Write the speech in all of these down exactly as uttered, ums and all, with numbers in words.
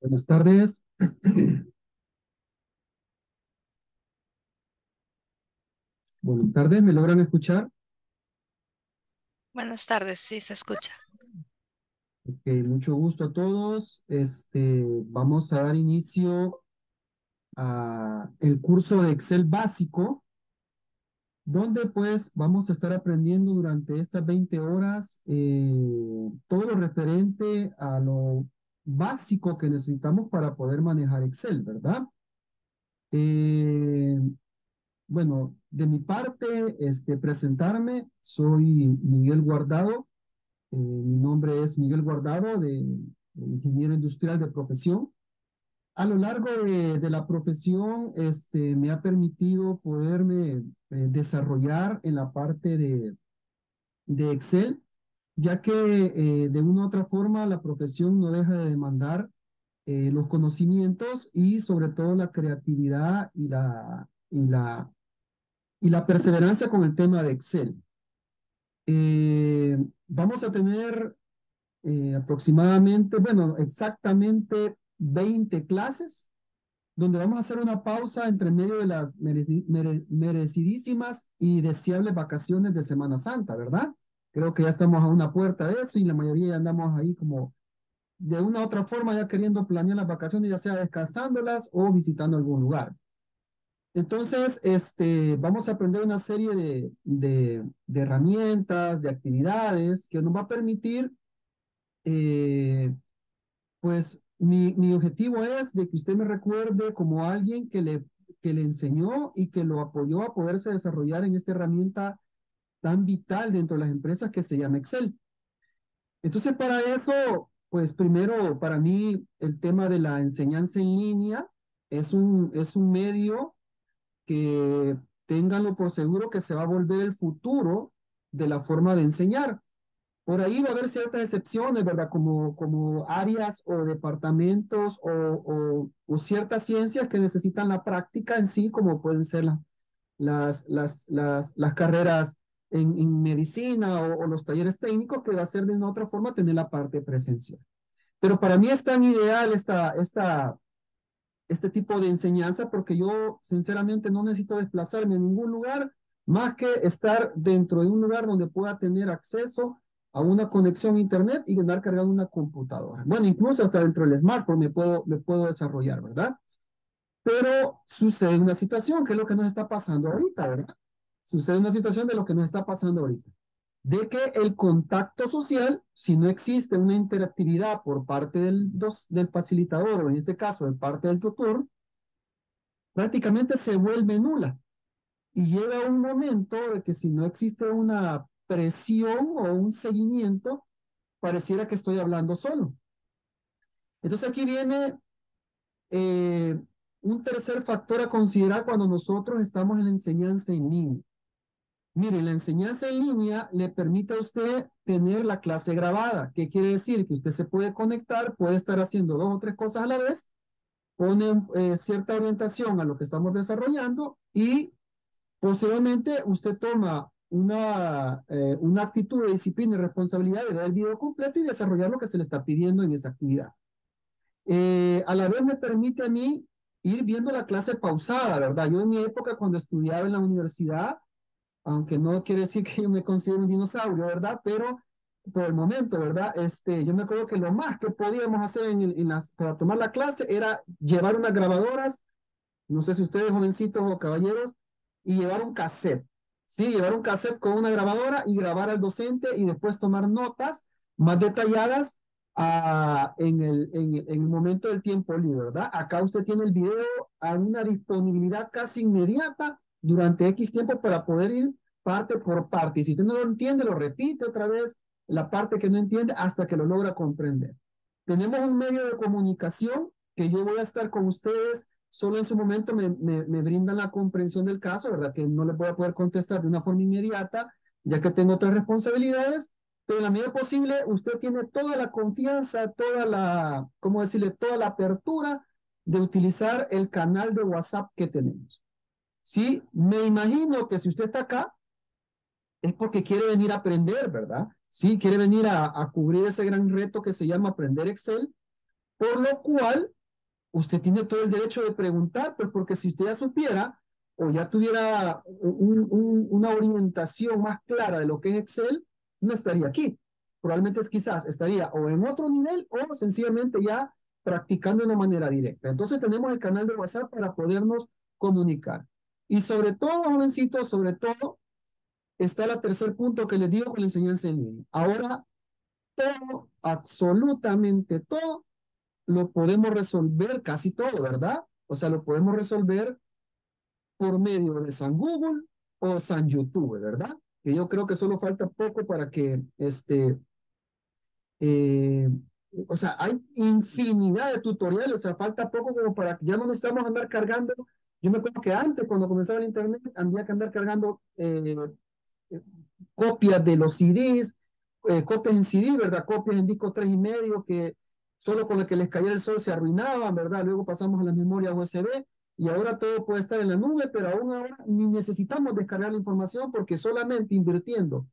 Buenas tardes. Buenas tardes, ¿me logran escuchar? Buenas tardes, sí se escucha. Ok, mucho gusto a todos. Este, vamos a dar inicio a el curso de Excel básico, donde pues vamos a estar aprendiendo durante estas veinte horas eh, todo lo referente a lo básico que necesitamos para poder manejar Excel, ¿verdad? Eh, bueno, de mi parte, este, presentarme, soy Miguel Guardado. Eh, mi nombre es Miguel Guardado, de, de ingeniero industrial de profesión. A lo largo de, de la profesión, este, me ha permitido poderme eh, desarrollar en la parte de, de Excel, ya que eh, de una u otra forma la profesión no deja de demandar eh, los conocimientos y sobre todo la creatividad y la, y la, y la perseverancia con el tema de Excel. Eh, vamos a tener eh, aproximadamente, bueno, exactamente veinte clases, donde vamos a hacer una pausa entre medio de las mereci mere merecidísimas y deseables vacaciones de Semana Santa, ¿verdad? Creo que ya estamos a una puerta de eso y la mayoría ya andamos ahí como de una u otra forma ya queriendo planear las vacaciones, ya sea descansándolas o visitando algún lugar. Entonces, este, vamos a aprender una serie de, de, de herramientas, de actividades que nos va a permitir eh, pues mi, mi objetivo es de que usted me recuerde como alguien que le, que le enseñó y que lo apoyó a poderse desarrollar en esta herramienta tan vital dentro de las empresas que se llama Excel. Entonces, para eso, pues primero, para mí, el tema de la enseñanza en línea es un, es un medio que ténganlo por seguro que se va a volver el futuro de la forma de enseñar. Por ahí va a haber ciertas excepciones, ¿verdad? Como, como áreas o departamentos o, o, o ciertas ciencias que necesitan la práctica en sí, como pueden ser la, las, las, las, las carreras en, en medicina o, o los talleres técnicos, que va a ser de una otra forma tener la parte presencial. Pero para mí es tan ideal esta, esta, este tipo de enseñanza porque yo sinceramente no necesito desplazarme a ningún lugar más que estar dentro de un lugar donde pueda tener acceso a una conexión a internet y andar cargando una computadora. Bueno, incluso hasta dentro del smartphone me puedo, me puedo desarrollar, ¿verdad? Pero sucede una situación que es lo que nos está pasando ahorita, ¿verdad? Sucede una situación de lo que nos está pasando ahorita. De que el contacto social, si no existe una interactividad por parte del, dos, del facilitador, o en este caso de parte del tutor, prácticamente se vuelve nula. Y llega un momento de que si no existe una presión o un seguimiento, pareciera que estoy hablando solo. Entonces aquí viene eh, un tercer factor a considerar cuando nosotros estamos en la enseñanza en línea. Mire, la enseñanza en línea le permite a usted tener la clase grabada. ¿Qué quiere decir? Que usted se puede conectar, puede estar haciendo dos o tres cosas a la vez, pone eh, cierta orientación a lo que estamos desarrollando y posteriormente, usted toma una, eh, una actitud de disciplina y responsabilidad de ver el video completo y desarrollar lo que se le está pidiendo en esa actividad. Eh, a la vez me permite a mí ir viendo la clase pausada, ¿verdad? Yo en mi época, cuando estudiaba en la universidad, aunque no quiere decir que yo me considero un dinosaurio, ¿verdad? Pero por el momento, ¿verdad? Este, yo me acuerdo que lo más que podíamos hacer en, el- en las, para tomar la clase era llevar unas grabadoras, no sé si ustedes jovencitos o caballeros, y llevar un cassette. Sí, llevar un cassette con una grabadora y grabar al docente y después tomar notas más detalladas ah, en el, en, el- en el momento del tiempo libre, ¿verdad? Acá usted tiene el video a una disponibilidad casi inmediata durante X tiempo para poder ir parte por parte. Y si usted no lo entiende, lo repite otra vez la parte que no entiende hasta que lo logra comprender. Tenemos un medio de comunicación que yo voy a estar con ustedes solo en su momento me, me, me brindan la comprensión del caso, ¿verdad? Que no les voy a poder contestar de una forma inmediata, ya que tengo otras responsabilidades, pero en la medida posible usted tiene toda la confianza, toda la, ¿cómo decirle? Toda la apertura de utilizar el canal de WhatsApp que tenemos. Sí, me imagino que si usted está acá es porque quiere venir a aprender, ¿verdad? Sí, quiere venir a, a cubrir ese gran reto que se llama aprender Excel, Por lo cual, usted tiene todo el derecho de preguntar, pues porque si usted ya supiera o ya tuviera un, un, una orientación más clara de lo que es Excel, no estaría aquí. Probablemente es quizás estaría o en otro nivel o sencillamente ya practicando de una manera directa. Entonces tenemos el canal de WhatsApp para podernos comunicar. Y sobre todo, jovencitos, sobre todo, está el tercer punto que les digo con la enseñanza en línea. Ahora, todo, absolutamente todo, lo podemos resolver, casi todo, ¿verdad? O sea, lo podemos resolver por medio de San Google o San YouTube, ¿verdad? Que yo creo que solo falta poco para que, este, eh, o sea, hay infinidad de tutoriales, o sea, falta poco como para que ya no necesitamos andar cargando. Yo me acuerdo que antes, cuando comenzaba el internet, había que andar cargando eh, copias de los C Ds, eh, copias en C D, ¿verdad? Copias en disco tres y medio que solo con el que les caía el sol se arruinaban, ¿verdad? Luego pasamos a la memoria U S B y ahora todo puede estar en la nube, pero aún ahora ni necesitamos descargar la información porque solamente invirtiendo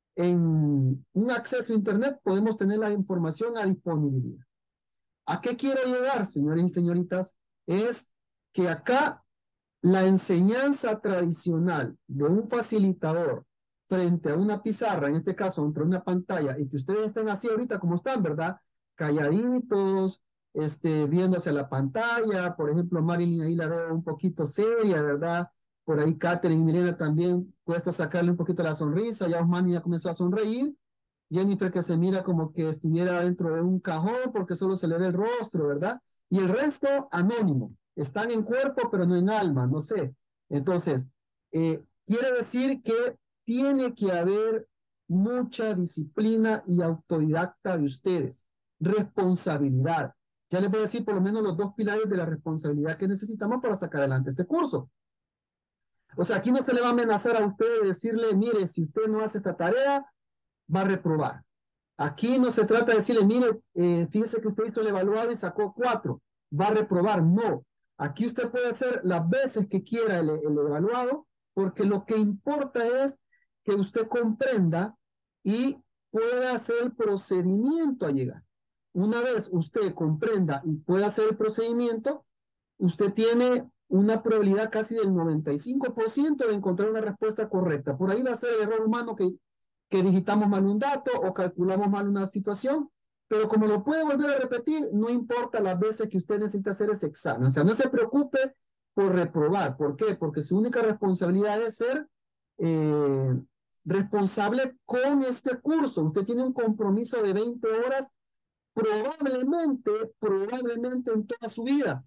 en un acceso a Internet podemos tener la información a disponibilidad. ¿A qué quiero llegar, señores y señoritas? Es que acá la enseñanza tradicional de un facilitador frente a una pizarra, en este caso, entre una pantalla, y que ustedes estén así ahorita como están, ¿verdad? Calladitos, este, viendo hacia la pantalla. Por ejemplo, Marilyn ahí la veo un poquito seria, ¿verdad? Por ahí Catherine y Milena también cuesta sacarle un poquito la sonrisa. Ya Osmani ya comenzó a sonreír. Jennifer que se mira como que estuviera dentro de un cajón porque solo se le ve el rostro, ¿verdad? Y el resto anónimo. Están en cuerpo pero no en alma, no sé. Entonces, eh, quiere decir que tiene que haber mucha disciplina y autodidacta de ustedes. Responsabilidad. Ya les voy a decir por lo menos los dos pilares de la responsabilidad que necesitamos para sacar adelante este curso. O sea, aquí no se le va a amenazar a usted de decirle, mire, si usted no hace esta tarea, va a reprobar. Aquí no se trata de decirle, mire, eh, fíjese que usted hizo el evaluado y sacó cuatro, va a reprobar. No. Aquí usted puede hacer las veces que quiera el, el evaluado, porque lo que importa es que usted comprenda y pueda hacer el procedimiento a llegar. Una vez usted comprenda y pueda hacer el procedimiento, usted tiene una probabilidad casi del noventa y cinco por ciento de encontrar una respuesta correcta. Por ahí va a ser el error humano que que digitamos mal un dato o calculamos mal una situación, pero como lo puede volver a repetir, no importa las veces que usted necesita hacer ese examen. O sea, no se preocupe por reprobar. ¿Por qué? Porque su única responsabilidad es ser eh, responsable con este curso. Usted tiene un compromiso de veinte horas probablemente, probablemente en toda su vida.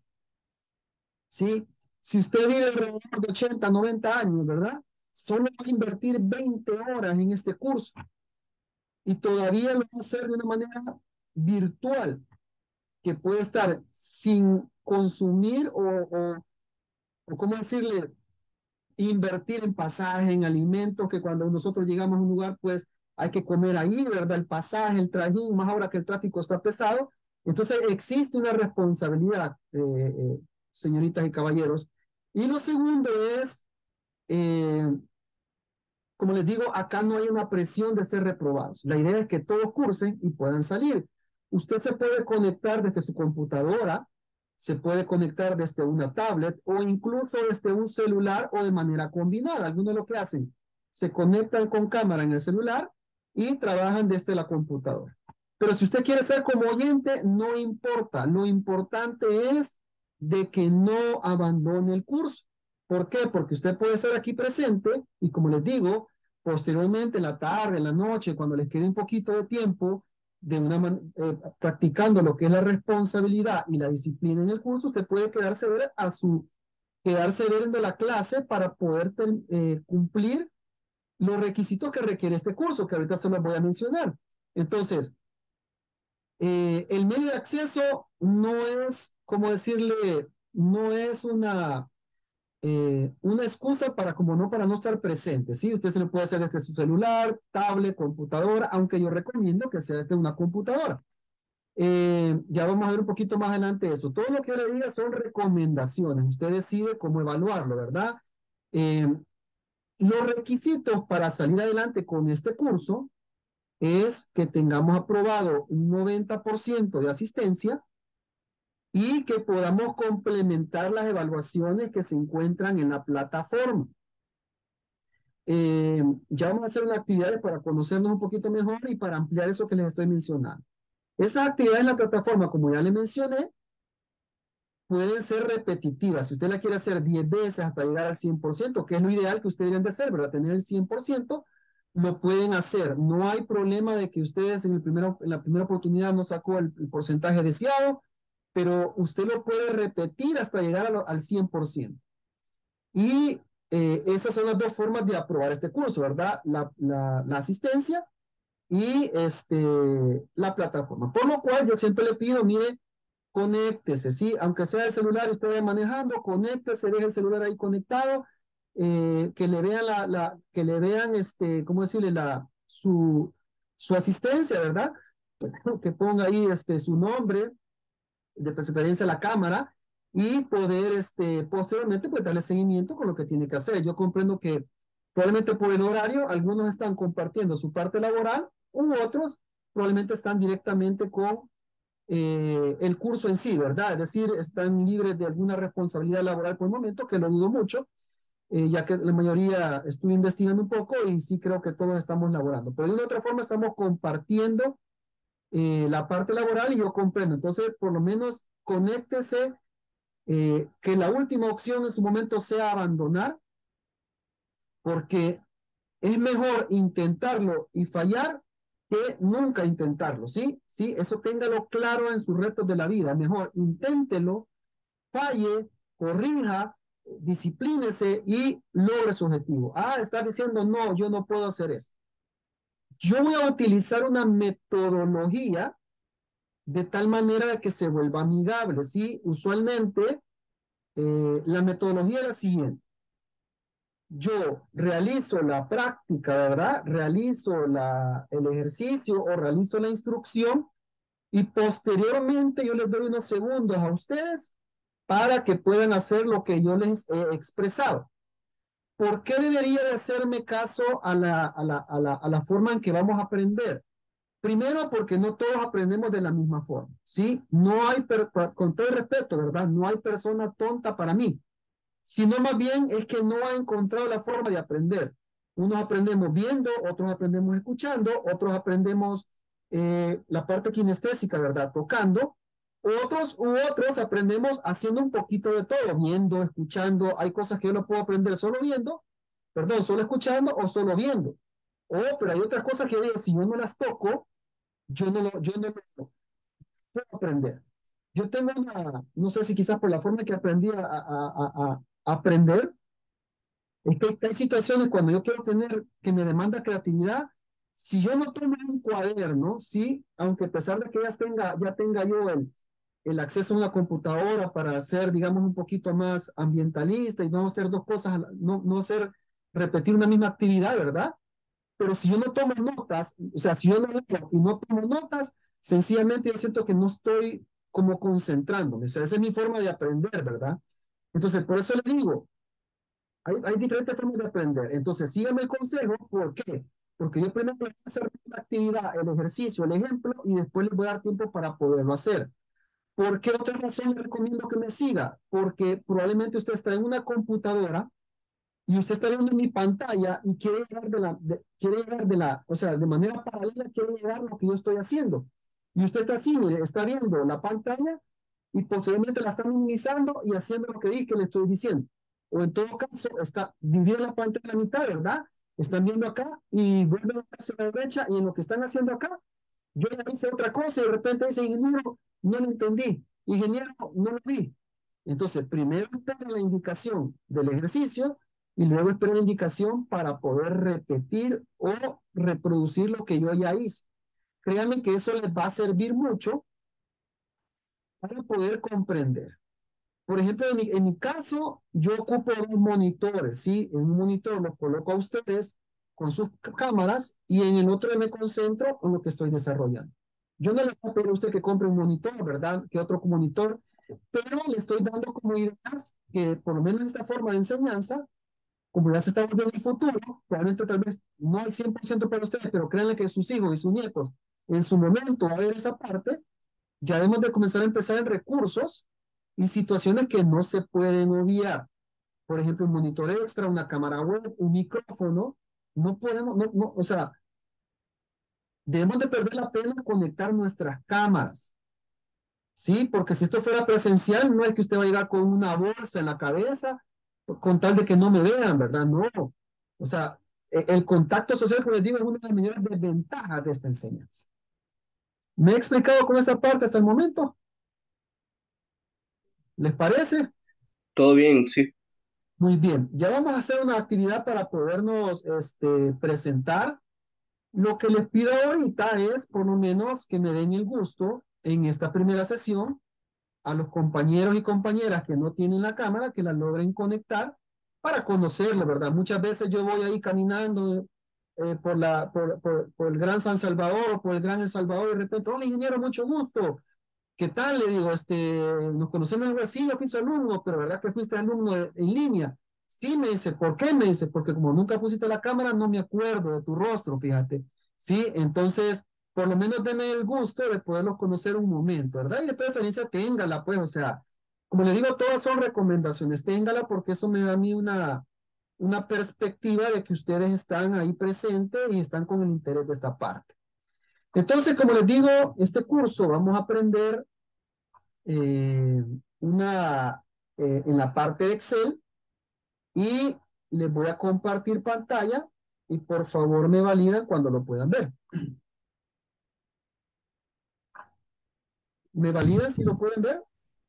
¿Sí? Si usted vive alrededor de ochenta, noventa años, ¿verdad? Solo va a invertir veinte horas en este curso y todavía lo va a hacer de una manera virtual, que puede estar sin consumir o, o, o ¿cómo decirle? Invertir en pasaje, en alimentos, que cuando nosotros llegamos a un lugar, pues hay que comer ahí, ¿verdad? El pasaje, el trajín, más ahora que el tráfico está pesado. Entonces existe una responsabilidad, eh, eh, señoritas y caballeros. Y lo segundo es, eh, como les digo, acá no hay una presión de ser reprobados. La idea es que todos cursen y puedan salir. Usted se puede conectar desde su computadora, se puede conectar desde una tablet o incluso desde un celular o de manera combinada. Algunos lo que hacen, se conectan con cámara en el celular y trabajan desde la computadora. Pero si usted quiere ser como oyente, no importa. Lo importante es de que no abandone el curso. ¿Por qué? Porque usted puede estar aquí presente y como les digo, posteriormente en la tarde, en la noche, cuando les quede un poquito de tiempo, de una man eh, practicando lo que es la responsabilidad y la disciplina en el curso, usted puede quedarse ver a su quedarse viendo la clase para poder eh, cumplir los requisitos que requiere este curso, que ahorita se los voy a mencionar. Entonces, eh, el medio de acceso no es, como decirle, no es una eh, una excusa para como no para no estar presente, ¿sí? Usted se lo puede hacer desde su celular, tablet, computadora, aunque yo recomiendo que sea desde una computadora. Eh, ya vamos a ver un poquito más adelante eso. Todo lo que yo le diga son recomendaciones. Usted decide cómo evaluarlo, ¿verdad? Eh, los requisitos para salir adelante con este curso es que tengamos aprobado un noventa por ciento de asistencia y que podamos complementar las evaluaciones que se encuentran en la plataforma. Eh, ya vamos a hacer unas actividades para conocernos un poquito mejor y para ampliar eso que les estoy mencionando. Esas actividades en la plataforma, como ya les mencioné, pueden ser repetitivas. Si usted la quiere hacer diez veces hasta llegar al cien por ciento, que es lo ideal que ustedes deben de hacer, ¿verdad? Tener el cien por ciento, lo pueden hacer. No hay problema de que ustedes en, el primero, en la primera oportunidad no sacó el, el porcentaje deseado, pero usted lo puede repetir hasta llegar a lo, al cien por ciento. Y eh, esas son las dos formas de aprobar este curso, ¿verdad? La, la, la asistencia y este, la plataforma. Por lo cual yo siempre le pido, mire, conéctese, ¿sí? Aunque sea el celular y usted vaya manejando, conéctese, deje el celular ahí conectado, eh, que le vean la, la, que le vean, este, ¿cómo decirle? La, su, su asistencia, ¿verdad? Que ponga ahí, este, su nombre, de preferencia la cámara, y poder, este, posteriormente, pues, darle seguimiento con lo que tiene que hacer. Yo comprendo que probablemente por el horario, algunos están compartiendo su parte laboral, u otros probablemente están directamente con eh, el curso en sí, ¿verdad? Es decir, están libres de alguna responsabilidad laboral por el momento, que lo dudo mucho, eh, ya que la mayoría estuve investigando un poco y sí creo que todos estamos laborando. Pero de una u otra forma estamos compartiendo eh, la parte laboral y yo comprendo. Entonces, por lo menos, conéctese, eh, que la última opción en su momento sea abandonar, porque es mejor intentarlo y fallar que nunca intentarlo, ¿sí? Sí, eso téngalo claro en sus retos de la vida. Mejor inténtelo, falle, corrija, disciplínese y logre su objetivo. Ah, está diciendo, no, yo no puedo hacer eso. Yo voy a utilizar una metodología de tal manera que se vuelva amigable, ¿sí? Usualmente, eh, la metodología es la siguiente. Yo realizo la práctica, ¿verdad? Realizo la, el ejercicio o realizo la instrucción y posteriormente yo les doy unos segundos a ustedes para que puedan hacer lo que yo les he expresado. ¿Por qué debería de hacerme caso a la, a la, a la, a la forma en que vamos a aprender? Primero, porque no todos aprendemos de la misma forma, ¿sí? No hay, con todo el respeto, ¿verdad? No hay persona tonta para mí, sino más bien es que no ha encontrado la forma de aprender. Unos aprendemos viendo, otros aprendemos escuchando, otros aprendemos eh, la parte kinestésica, ¿verdad? Tocando. Otros u otros aprendemos haciendo un poquito de todo, viendo, escuchando. Hay cosas que yo no puedo aprender solo viendo, perdón, solo escuchando o solo viendo. O, pero hay otras cosas que yo digo, si yo no las toco, yo no lo, yo no lo puedo aprender. Yo tengo una, no sé si quizás por la forma que aprendí a, a, a, a aprender, es que hay situaciones cuando yo quiero tener, que me demanda creatividad, si yo no tomo un cuaderno, sí, aunque a pesar de que ya tenga, ya tenga yo el, el acceso a una computadora para ser, digamos, un poquito más ambientalista y no hacer dos cosas, no, no hacer, repetir una misma actividad, ¿verdad? Pero si yo no tomo notas, o sea, si yo no leo y no tomo notas, sencillamente yo siento que no estoy como concentrándome. O sea, esa es mi forma de aprender, ¿verdad? Entonces, por eso le digo, hay, hay diferentes formas de aprender. Entonces, síganme el consejo. ¿Por qué? Porque yo primero voy a hacer la actividad, el ejercicio, el ejemplo, y después les voy a dar tiempo para poderlo hacer. ¿Por qué otra razón le recomiendo que me siga? Porque probablemente usted está en una computadora y usted está viendo mi pantalla y quiere llegar de la, de, quiere llegar de la, o sea, de manera paralela quiere llegar a lo que yo estoy haciendo. Y usted está así, mire, está viendo la pantalla y posiblemente la está minimizando y haciendo lo que dije que le estoy diciendo. O en todo caso, está dividiendo la pantalla en la mitad, ¿verdad? Están viendo acá y vuelven hacia la derecha y en lo que están haciendo acá, yo ya hice otra cosa y de repente dice, ingeniero, no lo entendí. Ingeniero, no lo vi. Entonces, primero espera la indicación del ejercicio y luego espera la indicación para poder repetir o reproducir lo que yo ya hice. Créanme que eso les va a servir mucho para poder comprender. Por ejemplo, en mi, en mi caso, yo ocupo dos monitores, ¿sí? En un monitor los coloco a ustedes con sus cámaras y en el otro me concentro en lo que estoy desarrollando. Yo no le voy a pedir a usted que compre un monitor, ¿verdad? Que otro monitor, pero le estoy dando como ideas que por lo menos esta forma de enseñanza, como ya se está viendo en el futuro, probablemente tal vez no al cien por ciento para ustedes, pero créanle que sus hijos y sus nietos en su momento va a ver esa parte, Ya debemos de comenzar a empezar en recursos y situaciones que no se pueden obviar. Por ejemplo, un monitor extra, una cámara web, un micrófono. No podemos, no, no, o sea, debemos de perder la pena conectar nuestras cámaras. Sí, porque si esto fuera presencial, no es que usted va a llegar con una bolsa en la cabeza con tal de que no me vean, ¿verdad? No. O sea, e- el contacto social, como les digo, es una de las mayores desventajas de esta enseñanza. ¿Me he explicado con esta parte hasta el momento? ¿Les parece? Todo bien, sí. Muy bien. Ya vamos a hacer una actividad para podernos este, presentar. Lo que les pido ahorita es, por lo menos, que me den el gusto en esta primera sesión a los compañeros y compañeras que no tienen la cámara, que la logren conectar para conocerlo, ¿verdad? Muchas veces yo voy ahí caminando eh, por, la, por, por, por el Gran San Salvador o por el Gran El Salvador y de repente, hola ingeniero, mucho gusto. ¿Qué tal? Le digo, este, nos conocemos en sí, yo fui su alumno, pero ¿verdad que fuiste alumno de- en línea? Sí, me dice, ¿por qué? Me dice, porque como nunca pusiste la cámara, no me acuerdo de tu rostro, fíjate. Sí, entonces, por lo menos deme el gusto de poderlos conocer un momento, ¿verdad? Y de preferencia téngala, pues, o sea, como le digo, todas son recomendaciones, téngala porque eso me da a mí una, una perspectiva de que ustedes están ahí presentes y están con el interés de esta parte. Entonces, como les digo, este curso vamos a aprender eh, una eh, en la parte de Excel y les voy a compartir pantalla y por favor me validan cuando lo puedan ver. ¿Me validan si lo pueden ver?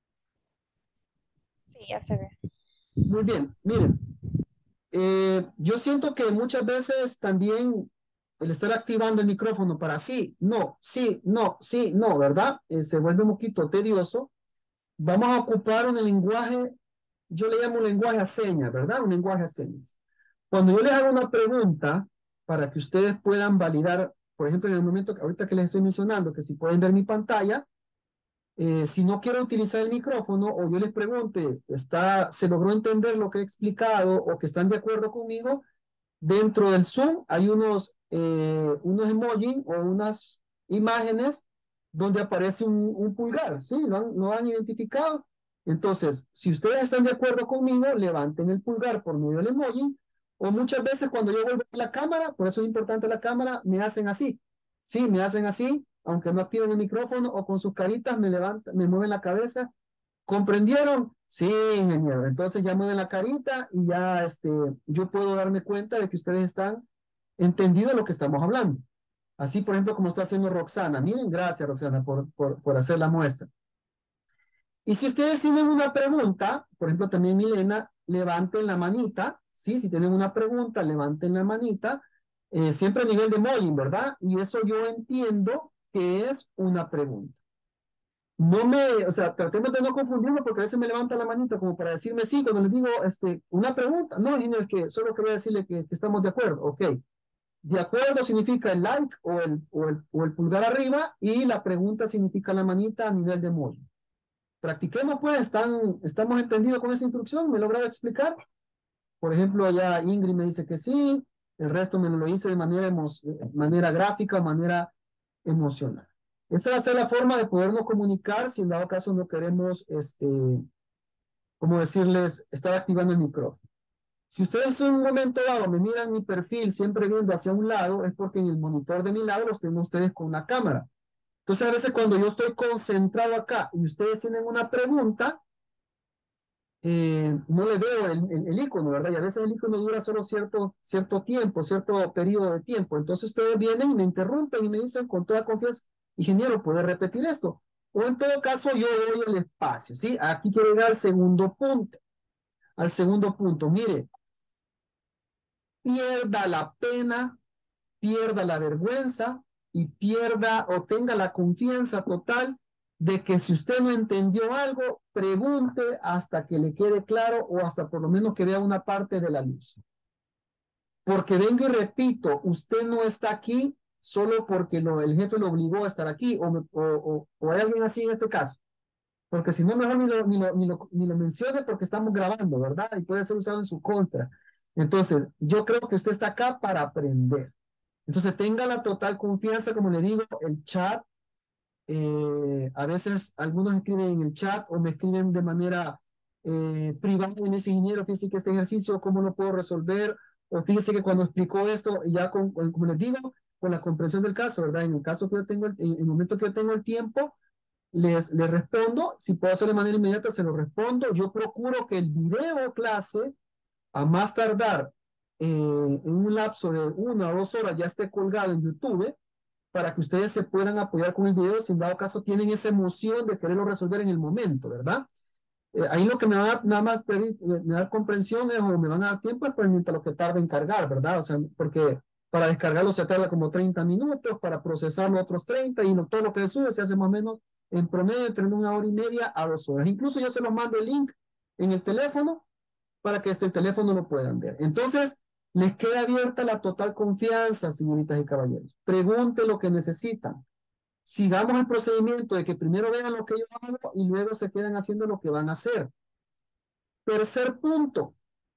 Sí, ya se ve. Muy bien, miren, eh, yo siento que muchas veces también el estar activando el micrófono para sí, no, sí, no, sí, no, ¿verdad? Eh, se vuelve un poquito tedioso. Vamos a ocupar un lenguaje, yo le llamo lenguaje a señas, ¿verdad? Un lenguaje a señas. Cuando yo les hago una pregunta para que ustedes puedan validar, por ejemplo, en el momento que ahorita que les estoy mencionando, que si pueden ver mi pantalla, eh, si no quiero utilizar el micrófono o yo les pregunte, ¿está, se logró entender lo que he explicado o que están de acuerdo conmigo? Dentro del Zoom hay unos, eh, unos emojis o unas imágenes donde aparece un, un pulgar, ¿sí? ¿Lo han, lo han identificado? Entonces, si ustedes están de acuerdo conmigo, levanten el pulgar por medio del emoji, o muchas veces cuando yo vuelvo a la cámara, por eso es importante la cámara, me hacen así, ¿sí? Me hacen así, aunque no activen el micrófono, o con sus caritas me levantan, me mueven la cabeza. ¿Comprendieron? Sí, ingeniero. Entonces ya mueven la carita y ya este, yo puedo darme cuenta de que ustedes están entendidos de lo que estamos hablando. Así, por ejemplo, como está haciendo Roxana. Miren, gracias, Roxana, por, por, por hacer la muestra. Y si ustedes tienen una pregunta, por ejemplo, también Milena, levanten la manita. Sí, si tienen una pregunta, levanten la manita. Eh, siempre a nivel de Molin, ¿verdad? Y eso yo entiendo que es una pregunta. No me, o sea, tratemos de no confundirlo porque a veces me levanta la manita como para decirme sí, cuando les digo este, una pregunta, no, Lina, es que solo quería decirle que, que estamos de acuerdo, ok. De acuerdo significa el like o el, o el, o el pulgar arriba y la pregunta significa la manita a nivel de emoji. Practiquemos pues, ¿están, estamos entendidos con esa instrucción? ¿Me he logrado explicar? Por ejemplo, allá Ingrid me dice que sí, el resto me lo hice de manera, emo manera gráfica, manera emocional. Esa va a ser la forma de podernos comunicar si en dado caso no queremos, este, como decirles, estar activando el micrófono. Si ustedes en un momento dado me miran mi perfil siempre viendo hacia un lado, es porque en el monitor de mi lado los tengo ustedes con la cámara. Entonces a veces cuando yo estoy concentrado acá y ustedes tienen una pregunta, eh, no le veo el, el, el, icono, ¿verdad? Y a veces el icono dura solo cierto, cierto tiempo, cierto periodo de tiempo. Entonces ustedes vienen y me interrumpen y me dicen con toda confianza, ingeniero, ¿puede repetir esto? O en todo caso yo doy el espacio, ¿sí? Aquí quiero llegar al segundo punto. Al segundo punto, mire, pierda la pena, pierda la vergüenza y pierda o tenga la confianza total de que si usted no entendió algo, pregunte hasta que le quede claro o hasta por lo menos que vea una parte de la luz. Porque vengo y repito, usted no está aquí solo porque lo, el jefe lo obligó a estar aquí o, o, o, o hay alguien así en este caso. Porque si no, mejor ni lo, ni, lo, ni, lo, ni lo mencione porque estamos grabando, ¿verdad? Y puede ser usado en su contra. Entonces, yo creo que usted está acá para aprender. Entonces, tenga la total confianza, como le digo, el chat Eh, a veces algunos escriben en el chat o me escriben de manera eh, privada en ese ingeniero, fíjese que este ejercicio, ¿cómo lo puedo resolver? O fíjese que cuando explicó esto, ya con, con- como les digo, con la comprensión del caso, ¿verdad? En el caso que yo tengo, el- en el momento que yo tengo el tiempo, les, les respondo. Si puedo hacerlo de manera inmediata, se lo respondo. Yo procuro que el video clase, a más tardar eh, en un lapso de una o dos horas, ya esté colgado en YouTube para que ustedes se puedan apoyar con el video si en dado caso tienen esa emoción de quererlo resolver en el momento, ¿verdad? Eh, ahí lo que me va a dar nada más pedir, me, me da comprensión es, o me van a dar tiempo es por mientras lo que tarda en cargar, ¿verdad? O sea, porque para descargarlo se tarda como treinta minutos, para procesarlo otros treinta y no, todo lo que sube se hace más o menos en promedio entre una hora y media a dos horas. Incluso yo se los mando el link en el teléfono para que este teléfono lo puedan ver. Entonces, les queda abierta la total confianza, señoritas y caballeros. Pregunte lo que necesitan. Sigamos el procedimiento de que primero vean lo que yo hago y luego se quedan haciendo lo que van a hacer. Tercer punto,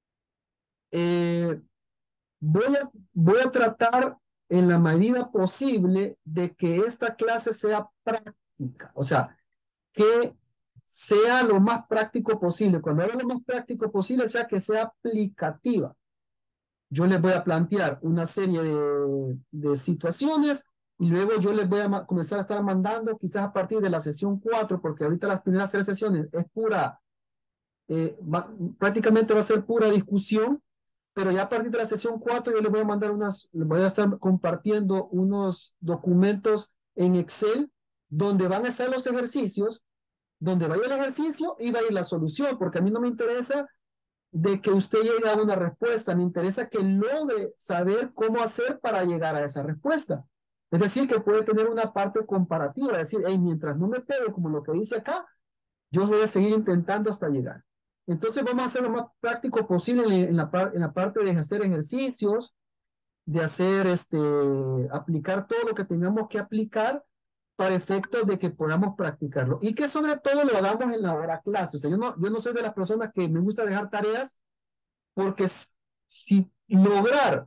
eh, voy a, voy a tratar en la medida posible de que esta clase sea práctica, o sea, que sea lo más práctico posible. Cuando hablo lo más práctico posible, o sea, que sea aplicativa. Yo les voy a plantear una serie de, de situaciones y luego yo les voy a comenzar a estar mandando quizás a partir de la sesión cuatro, porque ahorita las primeras tres sesiones es pura, eh, va, prácticamente va a ser pura discusión, pero ya a partir de la sesión cuatro yo les voy a mandar unas, les voy a estar compartiendo unos documentos en Excel donde van a estar los ejercicios, donde va a ir el ejercicio y va a ir la solución, porque a mí no me interesa de que usted llegue a una respuesta, me interesa que logre saber cómo hacer para llegar a esa respuesta. Es decir, que puede tener una parte comparativa, es decir, hey, mientras no me pegue como lo que dice acá, yo voy a seguir intentando hasta llegar. Entonces vamos a hacer lo más práctico posible en la, en la parte de hacer ejercicios, de hacer, este, aplicar todo lo que tengamos que aplicar para efectos de que podamos practicarlo. Y que sobre todo lo hagamos en la hora clase. O sea, yo no, yo no soy de las personas que me gusta dejar tareas porque si lograr,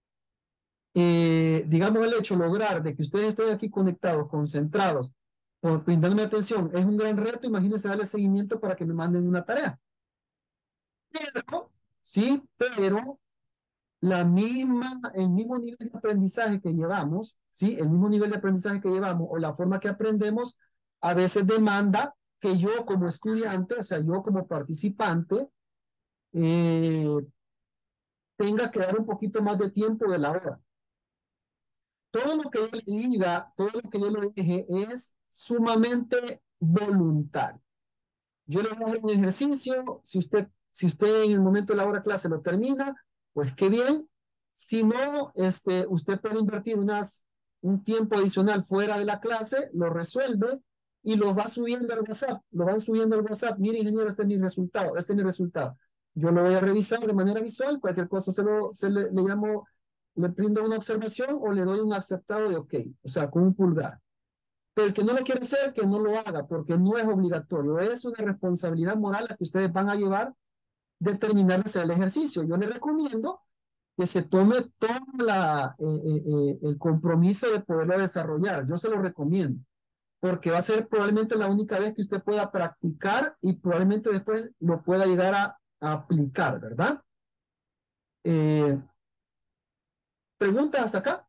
eh, digamos el hecho, lograr de que ustedes estén aquí conectados, concentrados, por brindarme atención, es un gran reto. Imagínense darle seguimiento para que me manden una tarea. Pero, sí, pero la misma, el mismo nivel de aprendizaje que llevamos, sí, el mismo nivel de aprendizaje que llevamos o la forma que aprendemos, a veces demanda que yo como estudiante, o sea, yo como participante, eh, tenga que dar un poquito más de tiempo de la hora. Todo lo que yo le diga, todo lo que yo le deje es sumamente voluntario. Yo le voy a dar un ejercicio, si usted, si usted en el momento de la hora clase lo termina, pues qué bien. Si no, este, usted puede invertir unas, un tiempo adicional fuera de la clase, lo resuelve y lo va subiendo al WhatsApp, lo van subiendo al WhatsApp. Mire, ingeniero, este es mi resultado, este es mi resultado. Yo lo voy a revisar de manera visual, cualquier cosa se lo, se le, le llamo, le brindo una observación o le doy un aceptado de ok, o sea, con un pulgar. Pero el que no lo quiere hacer, que no lo haga, porque no es obligatorio. Es una responsabilidad moral a que ustedes van a llevar de terminar de hacer el ejercicio. Yo les recomiendo que se tome todo la, eh, eh, eh, el compromiso de poderlo desarrollar. Yo se lo recomiendo, porque va a ser probablemente la única vez que usted pueda practicar y probablemente después lo pueda llegar a, a aplicar, ¿verdad? Eh, ¿Preguntas hasta acá?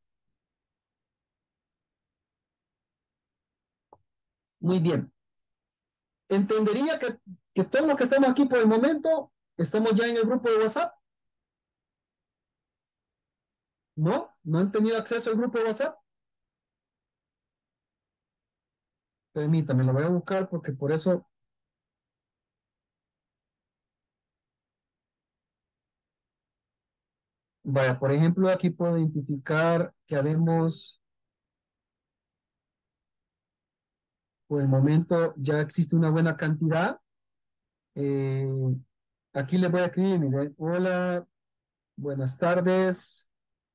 Muy bien. Entendería que, que todos los que estamos aquí por el momento, estamos ya en el grupo de WhatsApp. ¿No? ¿No han tenido acceso al grupo de WhatsApp? Permítame, lo voy a buscar porque por eso, vaya, por ejemplo, aquí puedo identificar que habemos, por el momento ya existe una buena cantidad. Eh, Aquí les voy a escribir, miren, hola, buenas tardes,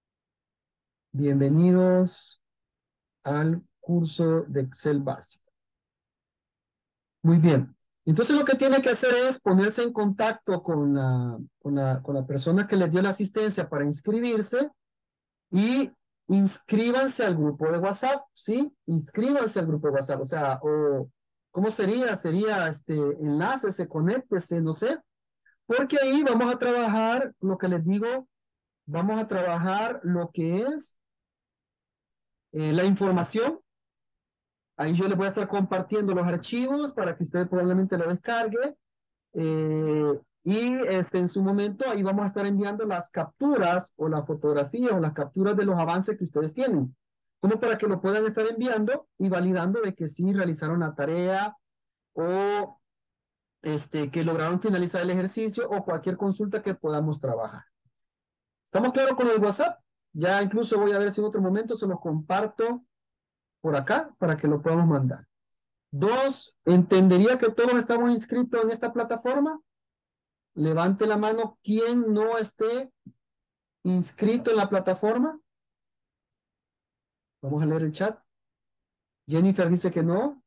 bienvenidos al curso de Excel básico. Muy bien. Entonces lo que tiene que hacer es ponerse en contacto con la, con la, con la persona que le dio la asistencia para inscribirse y inscríbanse al grupo de WhatsApp, ¿sí? Inscríbanse al grupo de WhatsApp, o sea, o ¿cómo sería? Sería este enlace, se conéctese, no sé, porque ahí vamos a trabajar lo que les digo, vamos a trabajar lo que es eh, la información. Ahí yo les voy a estar compartiendo los archivos para que usted probablemente lo descargue. Eh, y este, en su momento ahí vamos a estar enviando las capturas o las fotografías o las capturas de los avances que ustedes tienen, como para que lo puedan estar enviando y validando de que sí realizaron la tarea o este, que lograron finalizar el ejercicio o cualquier consulta que podamos trabajar. ¿Estamos claros con el WhatsApp? Ya incluso voy a ver si en otro momento se los comparto por acá para que lo podamos mandar. Dos, ¿entendería que todos estamos inscritos en esta plataforma? Levante la mano quien no esté inscrito en la plataforma. Vamos a leer el chat. Jennifer dice que no.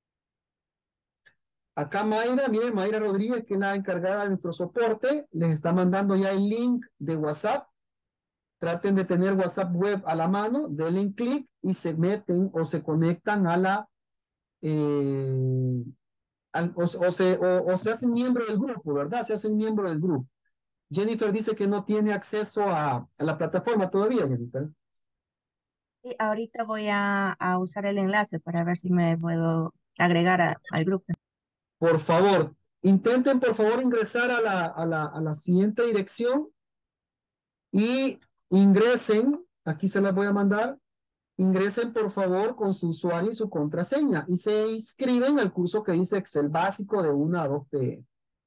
Acá Mayra, miren, Mayra Rodríguez, que es la encargada de nuestro soporte, les está mandando ya el link de WhatsApp. Traten de tener WhatsApp web a la mano, denle clic y se meten o se conectan a la, eh, al- o, o se, o, o se hacen miembro del grupo, ¿verdad? Se hacen miembro del grupo. Jennifer dice que no tiene acceso a, a la plataforma todavía, Jennifer. Sí, ahorita voy a, a usar el enlace para ver si me puedo agregar a- al grupo. Por favor, intenten por favor ingresar a la, a la, a la siguiente dirección y ingresen, aquí se las voy a mandar, ingresen por favor con su usuario y su contraseña y se inscriben al curso que dice Excel básico de uno a dos P.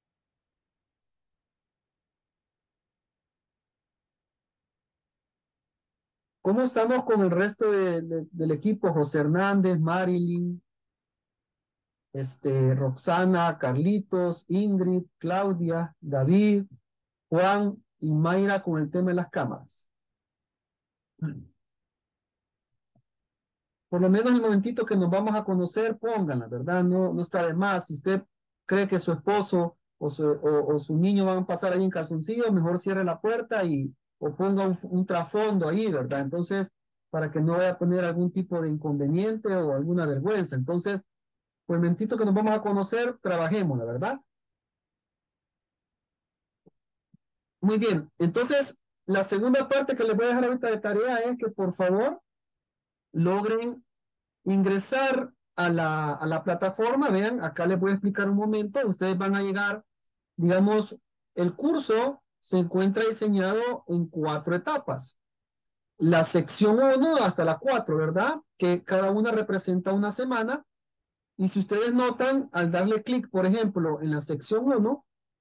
¿Cómo estamos con el resto de- de- del equipo? José Hernández, Marilyn, este, Roxana, Carlitos, Ingrid, Claudia, David, Juan y Mayra con el tema de las cámaras. Por lo menos el momentito que nos vamos a conocer, pónganla, ¿verdad? No, no está de más. Si usted cree que su esposo o su, o, o su niño van a pasar ahí en calzoncillo, mejor cierre la puerta y o ponga un, un trasfondo ahí, ¿verdad? Entonces, para que no vaya a poner algún tipo de inconveniente o alguna vergüenza. Entonces, por el momentito que nos vamos a conocer, trabajemos, la verdad. Muy bien. Entonces, la segunda parte que les voy a dejar ahorita de tarea es que por favor logren ingresar a la, a la plataforma. Vean, acá les voy a explicar un momento. Ustedes van a llegar, digamos, el curso se encuentra diseñado en cuatro etapas. La sección uno hasta la cuatro, ¿verdad? Que cada una representa una semana. Y si ustedes notan, al darle clic, por ejemplo, en la sección uno,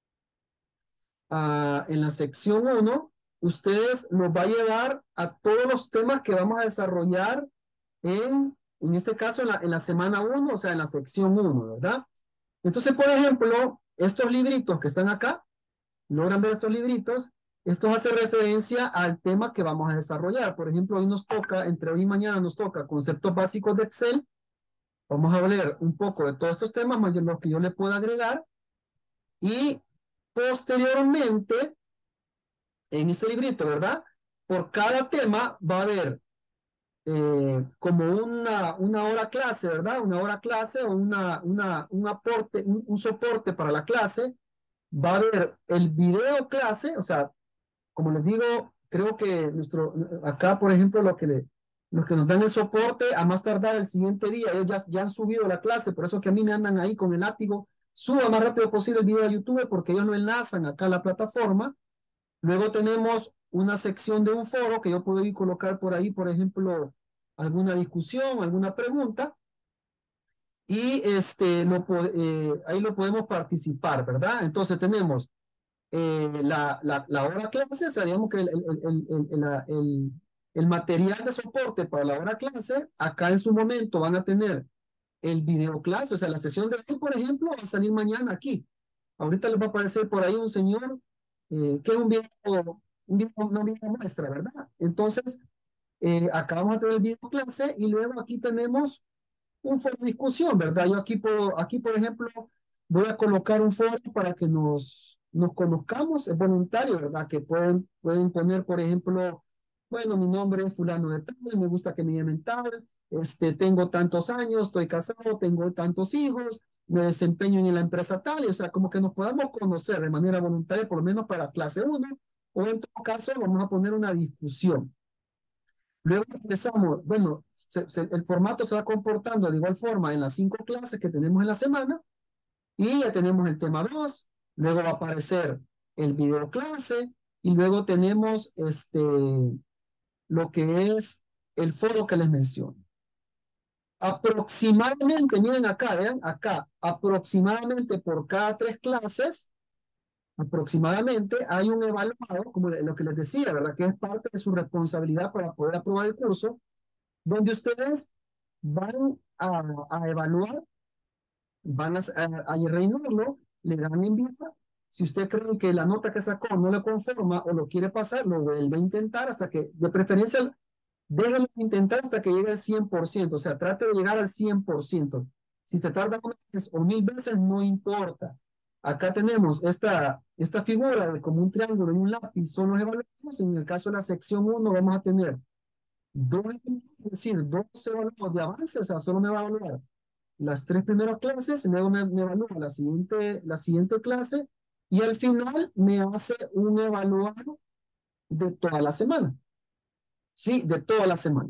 uh, en la sección uno, ustedes nos va a llevar a todos los temas que vamos a desarrollar en, en este caso, en la, en la semana uno, o sea, en la sección uno, ¿verdad? Entonces, por ejemplo, estos libritos que están acá, logran ver estos libritos, esto hace referencia al tema que vamos a desarrollar. Por ejemplo, hoy nos toca, entre hoy y mañana nos toca conceptos básicos de Excel. Vamos a hablar un poco de todos estos temas, más lo que yo le pueda agregar. Y posteriormente, en este librito, ¿verdad? Por cada tema va a haber eh, como una, una hora clase, ¿verdad? Una hora clase o una, una, un aporte, un, un soporte para la clase. Va a haber el video clase, o sea, como les digo, creo que nuestro, acá, por ejemplo, lo que le, los que nos dan el soporte, a más tardar el siguiente día, ellos ya, ya han subido la clase, por eso que a mí me andan ahí con el látigo, suba más rápido posible el video a YouTube, porque ellos lo enlazan acá a la plataforma. Luego tenemos una sección de un foro que yo puedo ir colocar por ahí, por ejemplo, alguna discusión, alguna pregunta, y este, lo, eh, ahí lo podemos participar, ¿verdad? Entonces tenemos eh, la, la, la hora clase, sabíamos que el, el, el, el, el, el, el material de soporte para la hora clase, acá en su momento van a tener el video clase, o sea, la sesión de hoy, por ejemplo, va a salir mañana aquí. Ahorita les va a aparecer por ahí un señor eh, que es un video, un video, una video muestra, ¿verdad? Entonces, eh, acá vamos a tener el video clase y luego aquí tenemos un foro de discusión, ¿verdad? Yo aquí, puedo, aquí, por ejemplo, voy a colocar un foro para que nos, nos conozcamos, es voluntario, ¿verdad? Que pueden, pueden poner, por ejemplo, Bueno, mi nombre es fulano de tal, me gusta que me llamen tal, este, tengo tantos años, estoy casado, tengo tantos hijos, me desempeño en la empresa tal, y, o sea, como que nos podamos conocer de manera voluntaria, por lo menos para clase uno, o en todo caso vamos a poner una discusión. Luego empezamos, bueno, se- se- el formato se va comportando de igual forma en las cinco clases que tenemos en la semana, y ya tenemos el tema dos, luego va a aparecer el video clase, y luego tenemos este lo que es el foro que les menciono. Aproximadamente, miren acá, vean, acá, aproximadamente por cada tres clases, aproximadamente hay un evaluado, como lo que les decía, ¿verdad? Que es parte de su responsabilidad para poder aprobar el curso, donde ustedes van a, a evaluar, van a, a, a rellenarlo, le dan enviar. Si usted cree que la nota que sacó no le conforma o lo quiere pasar, lo vuelve a intentar hasta que, de preferencia, déjalo intentar hasta que llegue al cien por ciento, o sea, trate de llegar al cien por ciento. Si se tarda una vez o mil veces, no importa. Acá tenemos esta, esta figura de como un triángulo y un lápiz, son los evaluados. En el caso de la sección uno vamos a tener dos, es decir, dos evaluados de avance, o sea, solo me va a evaluar las tres primeras clases, luego me, me evalúa la siguiente, la siguiente clase y al final me hace un evaluado de toda la semana. Sí, de toda la semana.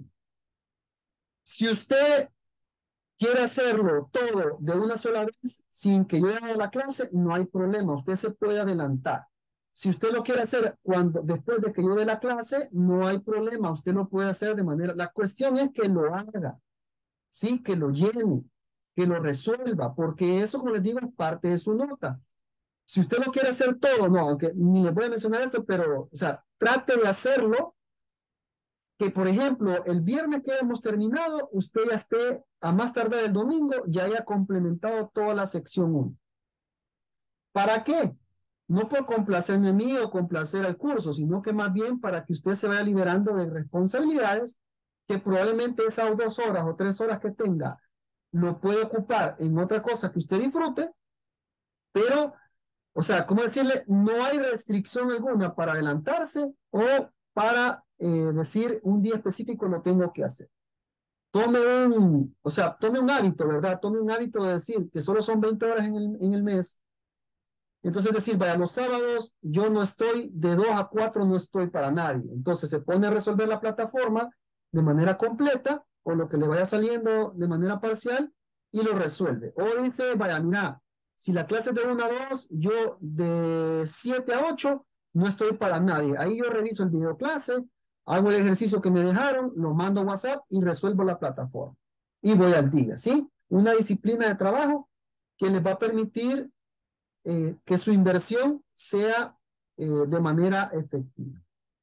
Si usted quiere hacerlo todo de una sola vez sin que yo haga la clase, no hay problema, usted se puede adelantar. Si usted lo quiere hacer cuando, después de que yo dé la clase, no hay problema, usted lo puede hacer de manera, la cuestión es que lo haga, sí, que lo llene, que lo resuelva, porque eso, como les digo, es parte de su nota. Si usted lo quiere hacer todo, no, aunque ni le voy a mencionar esto, pero, o sea, trate de hacerlo que, por ejemplo, el viernes que hemos terminado, usted ya esté a más tardar el domingo, ya haya complementado toda la sección uno. ¿Para qué? No por complacerme a mí o complacer al curso, sino que más bien para que usted se vaya liberando de responsabilidades que probablemente esas dos horas o tres horas que tenga lo puede ocupar en otra cosa que usted disfrute, pero, o sea, ¿cómo decirle? No hay restricción alguna para adelantarse o para eh, decir un día específico lo tengo que hacer. Tome un, o sea, tome un hábito, ¿verdad? Tome un hábito de decir que solo son veinte horas en el, en el mes. Entonces, decir, vaya, los sábados yo no estoy, de dos a cuatro no estoy para nadie. Entonces, se pone a resolver la plataforma de manera completa o lo que le vaya saliendo de manera parcial y lo resuelve. O dice, vaya, mira, si la clase es de una a dos, yo de siete a ocho no estoy para nadie. Ahí yo reviso el video clase, hago el ejercicio que me dejaron, lo mando a WhatsApp y resuelvo la plataforma. Y voy al día, ¿sí? Una disciplina de trabajo que les va a permitir eh, que su inversión sea eh, de manera efectiva.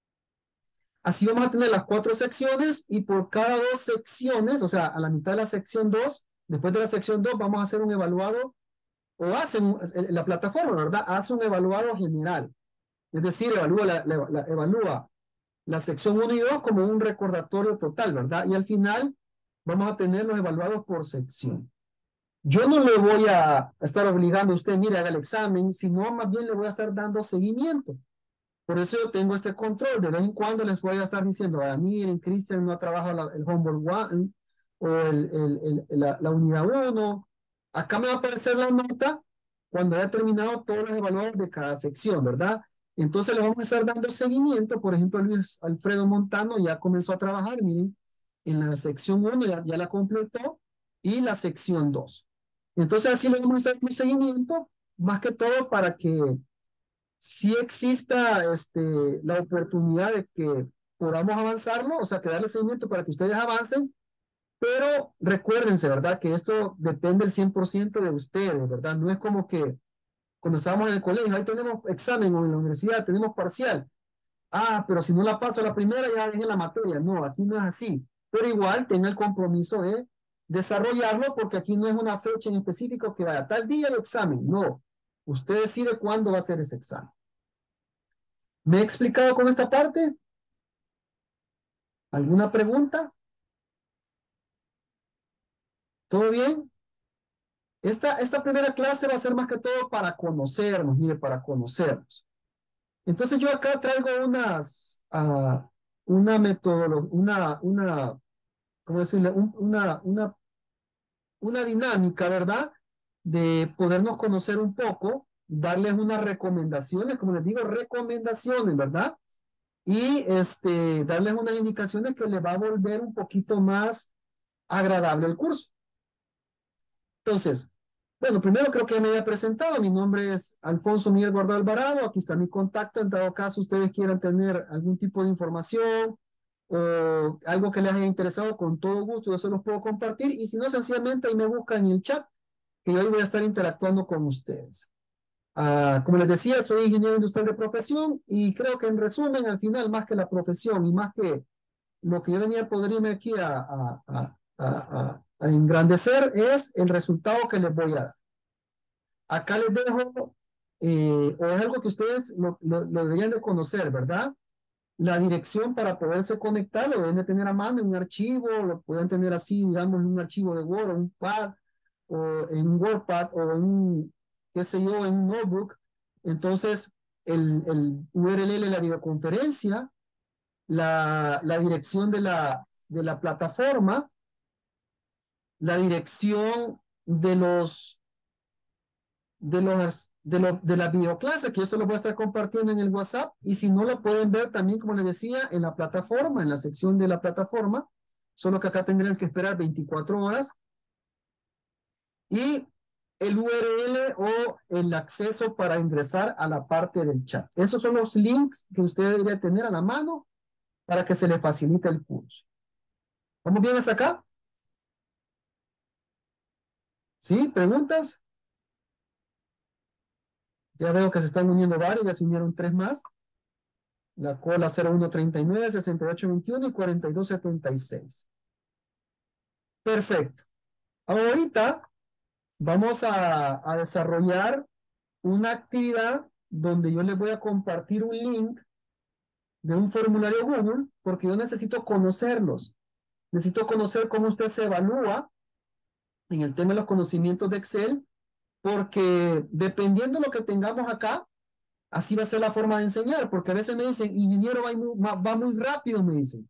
Así vamos a tener las cuatro secciones y por cada dos secciones, o sea, a la mitad de la sección dos, después de la sección dos vamos a hacer un evaluado, o hacen la plataforma, ¿verdad? Hace un evaluado general. Es decir, evalúa la, la, la, evalúa la sección uno y dos como un recordatorio total, ¿verdad? Y al final vamos a tener los evaluados por sección. Yo no le voy a estar obligando a usted, mire, haga el examen, sino más bien le voy a estar dando seguimiento. Por eso yo tengo este control. De vez en cuando les voy a estar diciendo, a miren, Cristian no ha trabajado la, el homework one o el, el, el, la, la unidad uno. Acá me va a aparecer la nota cuando haya terminado todos los evaluados de cada sección, ¿verdad? Entonces le vamos a estar dando seguimiento. Por ejemplo, Luis Alfredo Montano ya comenzó a trabajar, miren, en la sección uno ya, ya la completó y la sección dos. Entonces así le vamos a hacer un seguimiento, más que todo para que si exista este, la oportunidad de que podamos avanzarlo, o sea, que darle seguimiento para que ustedes avancen, pero recuérdense, ¿verdad? Que esto depende el cien por ciento de ustedes, ¿verdad? No es como que cuando estábamos en el colegio, ahí tenemos examen o en la universidad tenemos parcial. Ah, pero si no la paso a la primera, ya dejé la materia. No, aquí no es así. Pero igual tenga el compromiso de desarrollarlo porque aquí no es una fecha en específico que vaya tal día el examen. No, usted decide cuándo va a ser ese examen. ¿Me he explicado con esta parte? ¿Alguna pregunta? ¿Todo bien? Esta, esta primera clase va a ser más que todo para conocernos, mire, para conocernos. Entonces yo acá traigo unas, uh, una metodología, una, una, ¿cómo decirle? Un- una, una, una dinámica, ¿verdad? De podernos conocer un poco, darles unas recomendaciones, como les digo, recomendaciones, ¿verdad? Y este, darles unas indicaciones que les va a volver un poquito más agradable el curso. Entonces, bueno, primero creo que ya me había presentado. Mi nombre es Alfonso Miguel Guardado Alvarado. Aquí está mi contacto. En dado caso, ustedes quieran tener algún tipo de información o algo que les haya interesado, con todo gusto yo se los puedo compartir. Y si no, sencillamente ahí me buscan en el chat, que yo ahí voy a estar interactuando con ustedes. Ah, como les decía, soy ingeniero industrial de profesión y creo que en resumen, al final, más que la profesión y más que lo que yo venía a poder irme aquí a, a, a, a, a engrandecer es el resultado que les voy a dar. Acá les dejo, eh, o es algo que ustedes lo, lo, lo deberían de conocer, ¿verdad? La dirección para poderse conectar, lo deben de tener a mano en un archivo, lo pueden tener así, digamos, en un archivo de Word, o un pad, o en un WordPad, o en un, qué sé yo, en un notebook. Entonces, el, el U R L de la videoconferencia, la, la dirección de la, de la plataforma, la dirección de los de los de, lo, de la videoclase, que yo se lo voy a estar compartiendo en el WhatsApp, y si no lo pueden ver también, como les decía, en la plataforma, en la sección de la plataforma, solo que acá tendrían que esperar veinticuatro horas, y el U R L o el acceso para ingresar a la parte del chat. Esos son los links que usted debería tener a la mano para que se le facilite el curso. ¿Vamos bien hasta acá? ¿Sí? ¿Preguntas? Ya veo que se están uniendo varios, ya se unieron tres más. La cola cero uno treinta y nueve, sesenta y ocho veintiuno y cuarenta y dos setenta y seis. Perfecto. Ahorita vamos a, a desarrollar una actividad donde yo les voy a compartir un link de un formulario Google, porque yo necesito conocerlos. Necesito conocer cómo usted se evalúa en el tema de los conocimientos de Excel, porque dependiendo de lo que tengamos acá, así va a ser la forma de enseñar, porque a veces me dicen, ingeniero, va muy, va muy rápido, me dicen.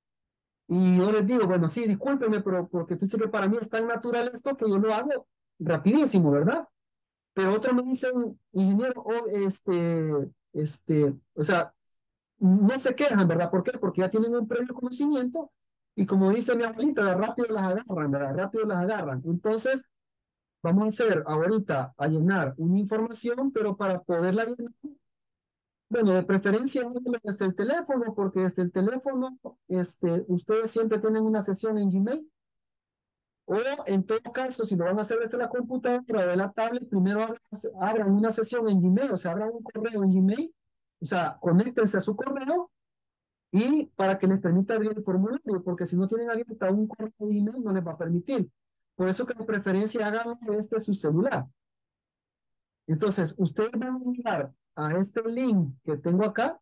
Y yo les digo, bueno, sí, discúlpeme, pero porque fíjese que para mí es tan natural esto que yo lo hago rapidísimo, ¿verdad? Pero otros me dicen, ingeniero, oh, este, este, o sea, no se quejan, ¿verdad? ¿Por qué? Porque ya tienen un previo conocimiento y como dice mi abuelita, rápido las agarran, ¿verdad? Rápido las agarran. Entonces, vamos a hacer ahorita a llenar una información, pero para poderla llenar, bueno, de preferencia desde el teléfono, porque desde el teléfono, este, ustedes siempre tienen una sesión en Gmail. O en todo caso, si lo van a hacer desde la computadora o de la tablet, primero abran, abran una sesión en Gmail, o sea, abran un correo en Gmail, o sea, conéctense a su correo y para que les permita abrir el formulario, porque si no tienen abierto un correo de Gmail no les va a permitir. Por eso que de preferencia hagan este su celular. Entonces, ustedes van a mirar a este link que tengo acá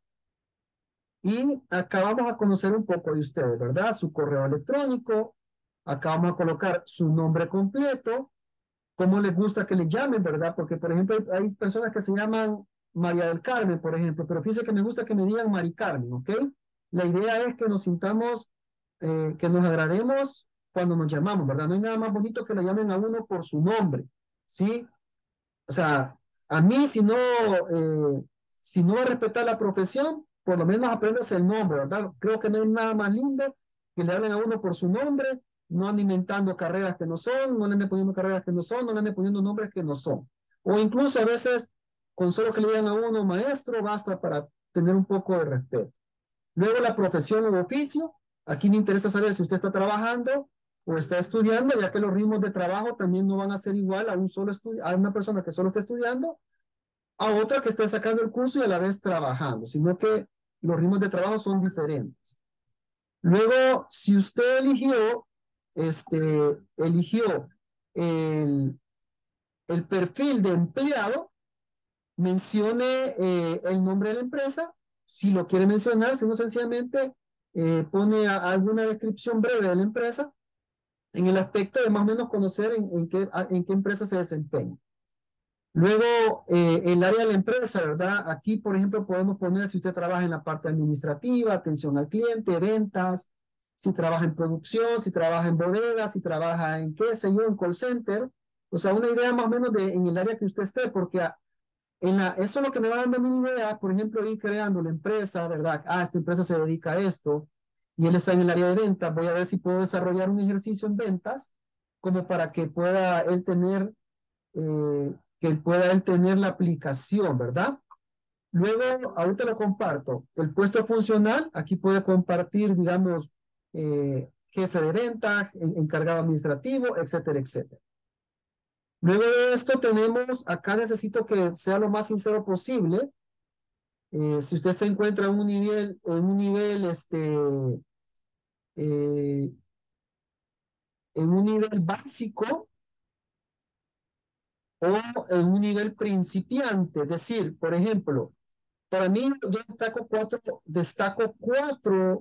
y acá vamos a conocer un poco de ustedes, ¿verdad? Su correo electrónico, acá vamos a colocar su nombre completo, cómo les gusta que les llamen, ¿verdad? Porque, por ejemplo, hay, hay personas que se llaman María del Carmen, por ejemplo, pero fíjense que me gusta que me digan Mari Carmen, ¿ok? La idea es que nos sintamos, eh, que nos agrademos cuando nos llamamos, ¿verdad? No hay nada más bonito que le llamen a uno por su nombre, ¿sí? O sea, a mí si no, eh, si no va a respetar la profesión, por lo menos aprendas el nombre, ¿verdad? Creo que no hay nada más lindo que le hablen a uno por su nombre, no anden inventando carreras que no son, no le anden poniendo carreras que no son, no le anden poniendo nombres que no son. O incluso a veces, con solo que le digan a uno maestro, basta para tener un poco de respeto. Luego la profesión o oficio. Aquí me interesa saber si usted está trabajando o está estudiando, ya que los ritmos de trabajo también no van a ser igual a un solo estu- a una persona que solo está estudiando, a otra que está sacando el curso y a la vez trabajando, sino que los ritmos de trabajo son diferentes. Luego, si usted eligió, este, eligió el, el perfil de empleado, mencione eh, el nombre de la empresa, si lo quiere mencionar, si no sencillamente eh, pone a, alguna descripción breve de la empresa en el aspecto de más o menos conocer en, en, qué, a, en qué empresa se desempeña. Luego, eh, el área de la empresa, ¿verdad? Aquí, por ejemplo, podemos poner si usted trabaja en la parte administrativa, atención al cliente, ventas, si trabaja en producción, si trabaja en bodega, si trabaja en qué sé yo, en call center. O sea, una idea más o menos de en el área que usted esté, porque a- en la, eso es lo que me va dando mi idea, por ejemplo, ir creando la empresa, ¿verdad? Ah, esta empresa se dedica a esto y él está en el área de ventas. Voy a ver si puedo desarrollar un ejercicio en ventas como para que pueda él tener eh, que pueda él tener la aplicación, ¿verdad? Luego, ahorita lo comparto. El puesto funcional, aquí puede compartir, digamos, eh, jefe de venta, en- encargado administrativo, etcétera, etcétera. Luego de esto tenemos, acá necesito que sea lo más sincero posible. Eh, si usted se encuentra en un nivel, en un nivel, este, eh, en un nivel básico o en un nivel principiante, es decir, por ejemplo, para mí, yo destaco cuatro, destaco cuatro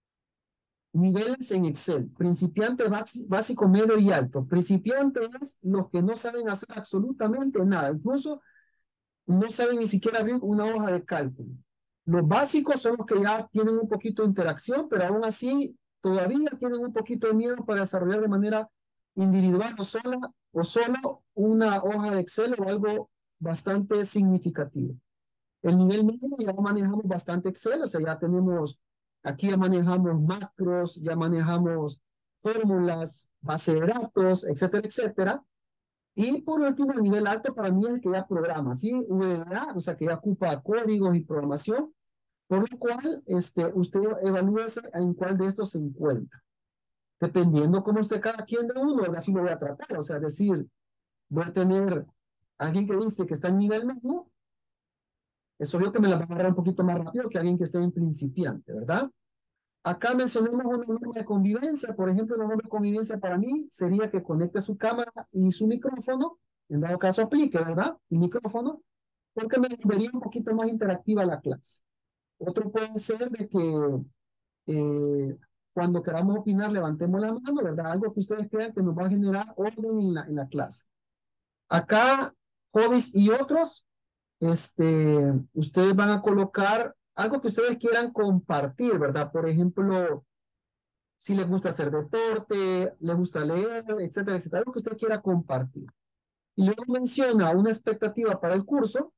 niveles en Excel. Principiante, básico, medio y alto. Principiante es los que no saben hacer absolutamente nada. Incluso no saben ni siquiera abrir una hoja de cálculo. Los básicos son los que ya tienen un poquito de interacción, pero aún así todavía tienen un poquito de miedo para desarrollar de manera individual o sola o solo una hoja de Excel o algo bastante significativo. El nivel mínimo ya manejamos bastante Excel, o sea, ya tenemos, aquí ya manejamos macros, ya manejamos fórmulas, base de datos, etcétera, etcétera. Y por último, el nivel alto para mí es el que ya programa, ¿sí? V B A, o sea, que ya ocupa códigos y programación, por lo cual este, usted evalúe en cuál de estos se encuentra. Dependiendo cómo esté cada quien de uno, así lo voy a tratar, o sea, es decir, voy a tener alguien que dice que está en nivel medio, es obvio que me la va a agarrar un poquito más rápido que alguien que esté en principiante, ¿verdad? Acá mencionamos una norma de convivencia. Por ejemplo, una norma de convivencia para mí sería que conecte su cámara y su micrófono, en dado caso aplique, ¿verdad? El micrófono, porque me vería un poquito más interactiva la clase. Otro puede ser de que eh, cuando queramos opinar levantemos la mano, ¿verdad? Algo que ustedes crean que nos va a generar orden en la, en la clase. Acá, hobbies y otros, este, ustedes van a colocar algo que ustedes quieran compartir, ¿verdad? Por ejemplo, si les gusta hacer deporte, les gusta leer, etcétera, etcétera, algo que usted quiera compartir. Y luego menciona una expectativa para el curso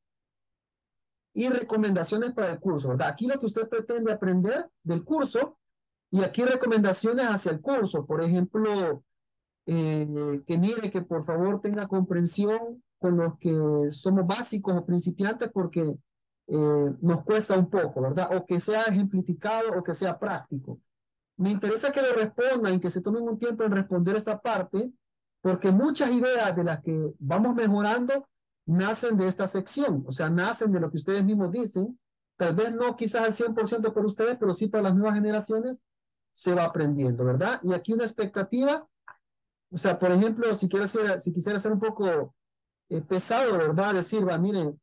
y recomendaciones para el curso, ¿verdad? Aquí lo que usted pretende aprender del curso y aquí recomendaciones hacia el curso. Por ejemplo, eh, que mire, que por favor tenga comprensión con los que somos básicos o principiantes porque eh, nos cuesta un poco, ¿verdad? O que sea ejemplificado o que sea práctico. Me interesa que le respondan y que se tomen un tiempo en responder esa parte, porque muchas ideas de las que vamos mejorando nacen de esta sección, o sea, nacen de lo que ustedes mismos dicen, tal vez no quizás al cien por ciento por ustedes, pero sí para las nuevas generaciones se va aprendiendo, ¿verdad? Y aquí una expectativa, o sea, por ejemplo, si quiero ser, si quisiera ser un poco eh, pesado, ¿verdad? Decir, va, miren,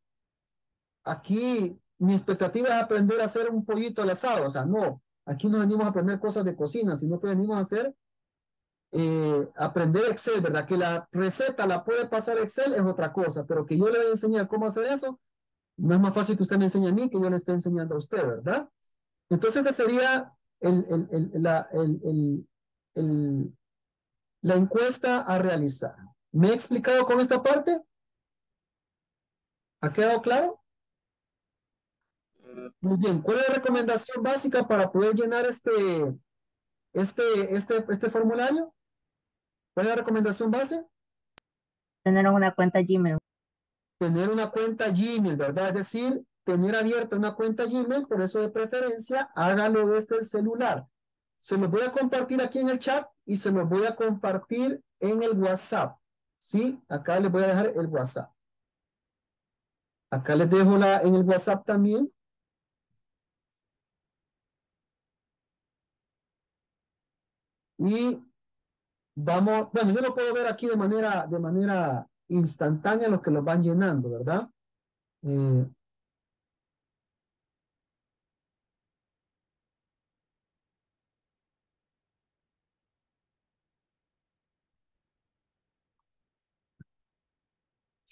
aquí mi expectativa es aprender a hacer un pollito al asado, o sea, no, aquí no venimos a aprender cosas de cocina, sino que venimos a hacer, eh, aprender Excel, ¿verdad? Que la receta la puede pasar Excel es otra cosa, pero que yo le voy a enseñar cómo hacer eso, no es más fácil que usted me enseñe a mí que yo le esté enseñando a usted, ¿verdad? Entonces, esta sería el, el, el, la, el, el, el, la encuesta a realizar. ¿Me he explicado con esta parte? ¿Ha quedado claro? Muy bien. ¿Cuál es la recomendación básica para poder llenar este, este, este, este formulario? ¿Cuál es la recomendación base? Tener una cuenta Gmail. Tener una cuenta Gmail, ¿verdad? Es decir, tener abierta una cuenta Gmail, por eso de preferencia, hágalo desde el celular. Se los voy a compartir aquí en el chat y se los voy a compartir en el WhatsApp. ¿Sí? Acá les voy a dejar el WhatsApp. Acá les dejo la, en el WhatsApp también. Y vamos, bueno, yo lo puedo ver aquí de manera, de manera instantánea los que los van llenando, ¿verdad? Eh,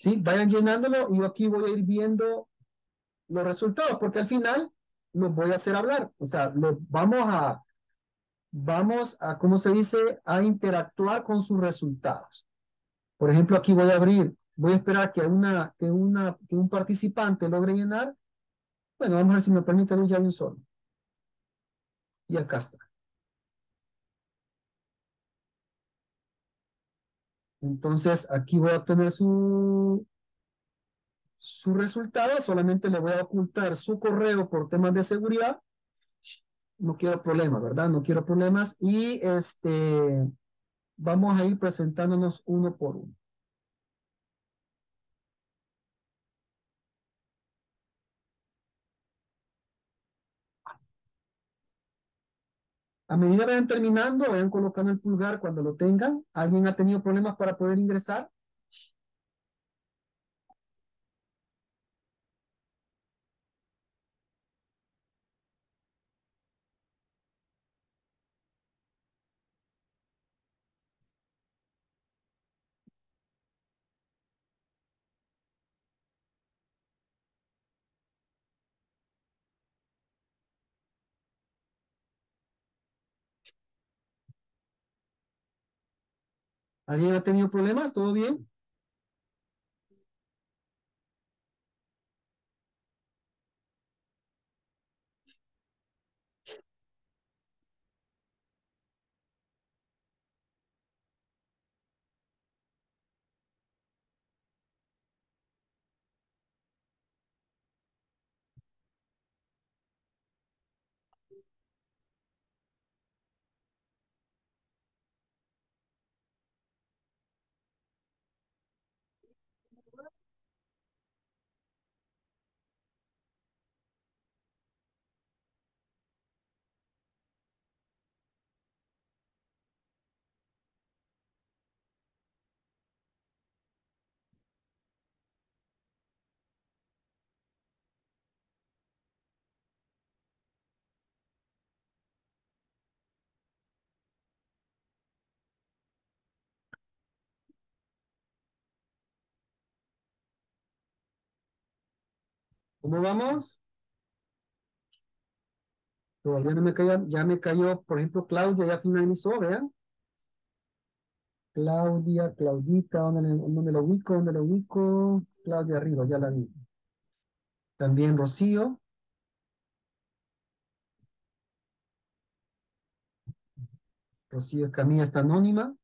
¿sí? Vayan llenándolo y yo aquí voy a ir viendo los resultados, porque al final los voy a hacer hablar. O sea, los vamos a, vamos a, ¿cómo se dice? A interactuar con sus resultados. Por ejemplo, aquí voy a abrir, voy a esperar que, una, que, una, que un participante logre llenar. Bueno, vamos a ver si me permite ya de un solo. Y acá está. Entonces, aquí voy a obtener su, su resultado. Solamente le voy a ocultar su correo por temas de seguridad. No quiero problemas, ¿verdad? No quiero problemas. Y este, vamos a ir presentándonos uno por uno. A medida que vayan terminando, vayan colocando el pulgar cuando lo tengan. ¿Alguien ha tenido problemas para poder ingresar? ¿Alguien ha tenido problemas? ¿Todo bien? ¿Cómo vamos? Todavía no me cayó, ya me cayó, por ejemplo, Claudia ya finalizó, vean. Claudia, Claudita, ¿dónde, le- dónde lo ubico? ¿Dónde lo ubico? Claudia arriba, ya la vi. También Rocío. Rocío Camilla está anónima.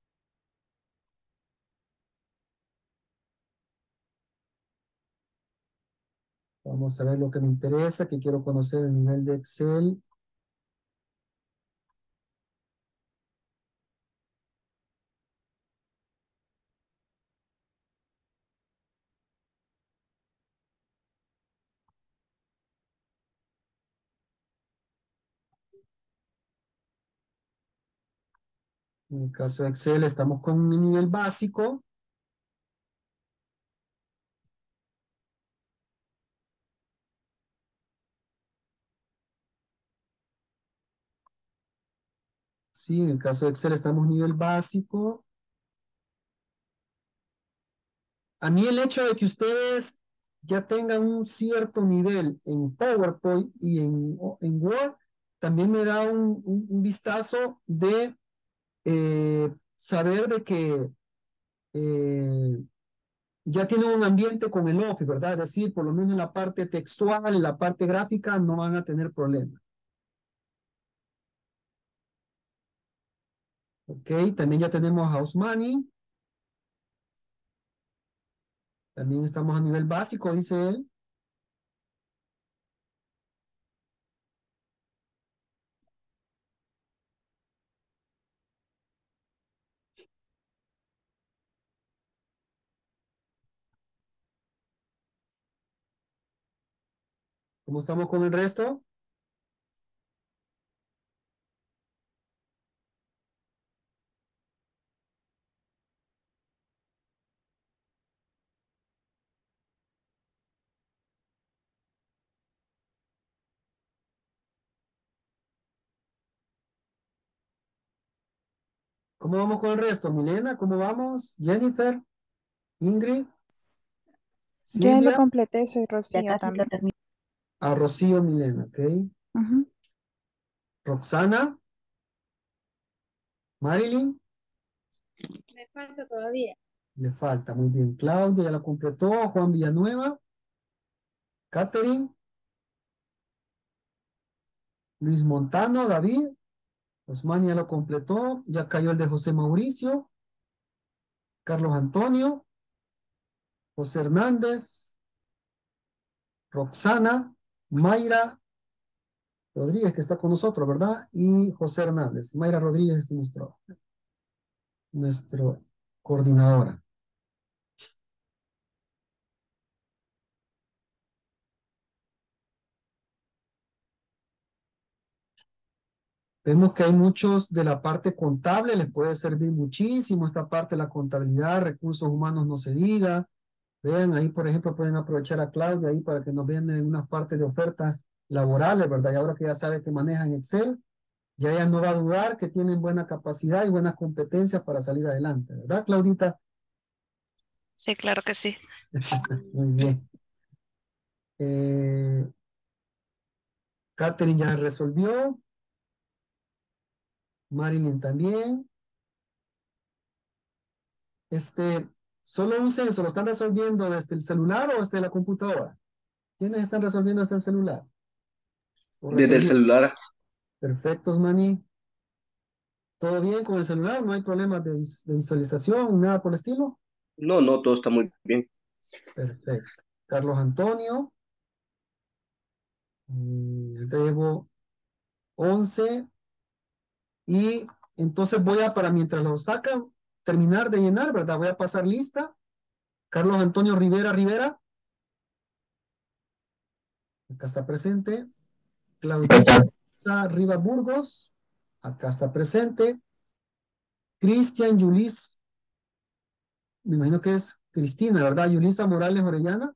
Vamos a ver lo que me interesa, que quiero conocer el nivel de Excel. En el caso de Excel estamos con mi nivel básico. Sí, en el caso de Excel estamos nivel básico. A mí el hecho de que ustedes ya tengan un cierto nivel en PowerPoint y en, en Word, también me da un, un- un vistazo de eh, saber de que eh, ya tienen un ambiente con el Office, ¿verdad? Es decir, por lo menos en la parte textual, en la parte gráfica, no van a tener problemas. Ok, también ya tenemos House Money, también estamos a nivel básico, dice él. ¿Cómo estamos con el resto? ¿Cómo vamos con el resto? Milena, ¿cómo vamos? Jennifer, Ingrid. Yo ya lo Silvia, completé, soy Ya Rocío casi lo también. termino. a Rocío Milena, ¿ok? Ujú. Roxana, Marilyn, Me falta todavía. le falta, muy bien. Claudia ya la completó, Juan Villanueva, Catherine, Luis Montano, David, Osman ya lo completó, ya cayó el de José Mauricio, Carlos Antonio, José Hernández, Roxana, Mayra Rodríguez, que está con nosotros, ¿verdad? Y José Hernández. Mayra Rodríguez es nuestro, nuestro coordinadora. Vemos que hay muchos de la parte contable, les puede servir muchísimo esta parte de la contabilidad, recursos humanos no se diga. Vean, ahí por ejemplo pueden aprovechar a Claudia ahí para que nos vean en una parte de ofertas laborales, ¿verdad? Y ahora que ya sabe que manejan Excel, ya ella no va a dudar que tienen buena capacidad y buenas competencias para salir adelante, ¿verdad, Claudita? Sí, claro que sí. Muy bien. Eh, Catherine ya resolvió, Marilyn también. Este, solo un censo, ¿lo están resolviendo desde el celular o desde la computadora? ¿Quiénes están resolviendo desde el celular? ¿O Desde el resolvió? celular. Perfectos, Manny. ¿Todo bien con el celular? ¿No hay problemas de, vis- de visualización, nada por el estilo? No, no, todo está muy bien. Perfecto. Carlos Antonio. mm, Debo once. Y entonces voy a, para mientras lo sacan, terminar de llenar, ¿verdad? Voy a pasar lista. Carlos Antonio Rivera Rivera. Acá está presente. Claudita Rivas Burgos. Acá está presente. Cristian Yulis, me imagino que es Cristina, ¿verdad? Yulisa Morales Orellana.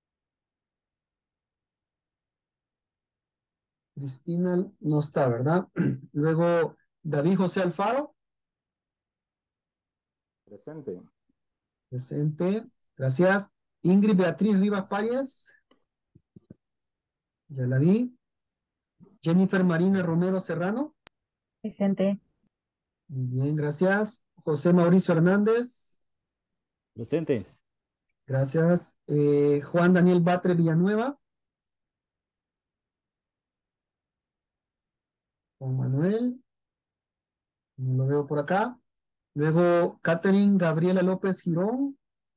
Cristina no está, ¿verdad? Luego David José Alfaro, Presente. presente. Gracias. Ingrid Beatriz Rivas Páez, ya la vi. Jennifer Marina Romero Serrano. Presente. Muy bien, gracias. José Mauricio Hernández. Presente. Gracias. Eh, Juan Daniel Batre Villanueva. Juan Manuel. No lo veo por acá. Luego Catherine Gabriela López Girón.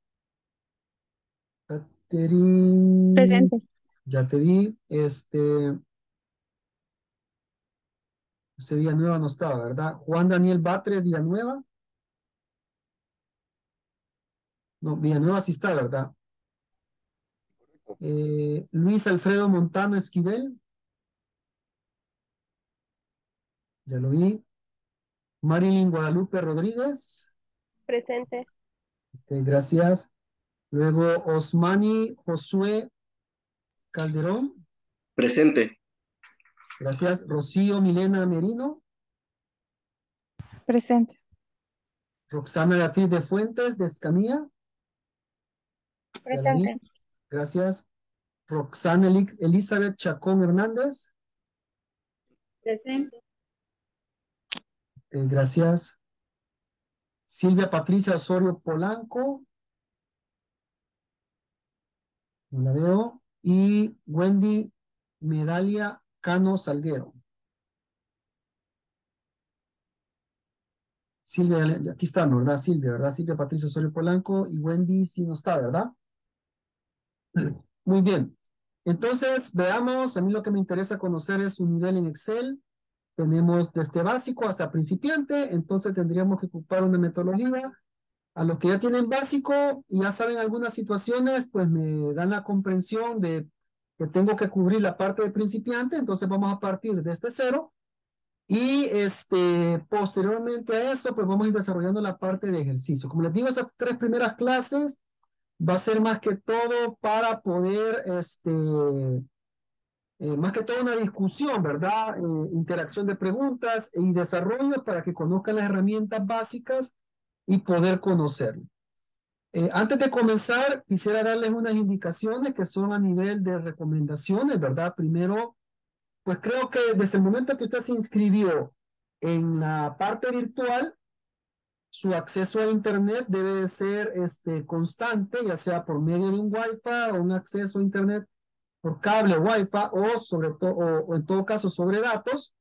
Catherine, Presente. ya te vi. Este, ese Villanueva no estaba, ¿verdad? Juan Daniel Batres Villanueva. No, Villanueva sí está, ¿verdad? Eh, Luis Alfredo Montano Esquivel. Ya lo vi. Marilyn Guadalupe Rodríguez. Presente. Ok, gracias. Luego Osmani Josué Calderón. Presente. Gracias. Rocío Milena Merino. Presente. Roxana Beatriz de Fuentes de Escamilla. Ya la vi. Presente. Gracias. Roxana Eli- Elizabeth Chacón Hernández. Presente. Eh, gracias. Silvia Patricia Osorio Polanco. No la veo. Y Wendy Medalia Cano Salguero. Silvia, aquí está, ¿no? ¿Verdad? Silvia, ¿verdad? Silvia Patricia Osorio Polanco y Wendy sí no está, ¿verdad? Muy bien. Entonces, veamos, a mí lo que me interesa conocer es su nivel en Excel. Tenemos desde básico hasta principiante, entonces tendríamos que ocupar una metodología. A los que ya tienen básico y ya saben algunas situaciones, pues me dan la comprensión de que tengo que cubrir la parte de principiante, entonces vamos a partir de este cero y este, posteriormente a eso, pues vamos a ir desarrollando la parte de ejercicio. Como les digo, esas tres primeras clases va a ser más que todo para poder, este, eh, más que todo una discusión, ¿verdad? Eh, interacción de preguntas y desarrollo para que conozcan las herramientas básicas y poder conocerlo. Eh, antes de comenzar, quisiera darles unas indicaciones que son a nivel de recomendaciones, ¿verdad? Primero, pues creo que desde el momento que usted se inscribió en la parte virtual, su acceso a Internet debe de ser este, constante, ya sea por medio de un Wi-Fi o un acceso a Internet por cable Wi-Fi o, sobre todo o, o en todo caso sobre datos.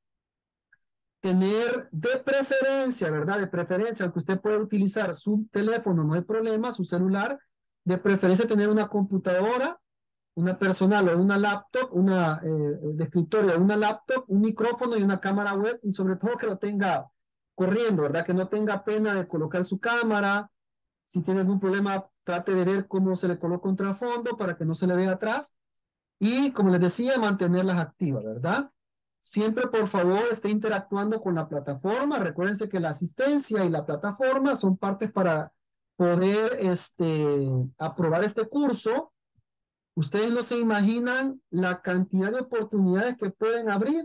Tener de preferencia, ¿verdad? De preferencia, aunque usted puede utilizar su teléfono, no hay problema, su celular, de preferencia tener una computadora, una personal o una laptop, una eh, de escritorio, una laptop, un micrófono y una cámara web, y sobre todo que lo tenga corriendo, ¿verdad? Que no tenga pena de colocar su cámara. Si tiene algún problema, trate de ver cómo se le coloca un trasfondo para que no se le vea atrás. Y como les decía, mantenerlas activas, ¿verdad? Siempre, por favor, esté interactuando con la plataforma. Recuérdense que la asistencia y la plataforma son partes para poder este, aprobar este curso. Ustedes no se imaginan la cantidad de oportunidades que pueden abrir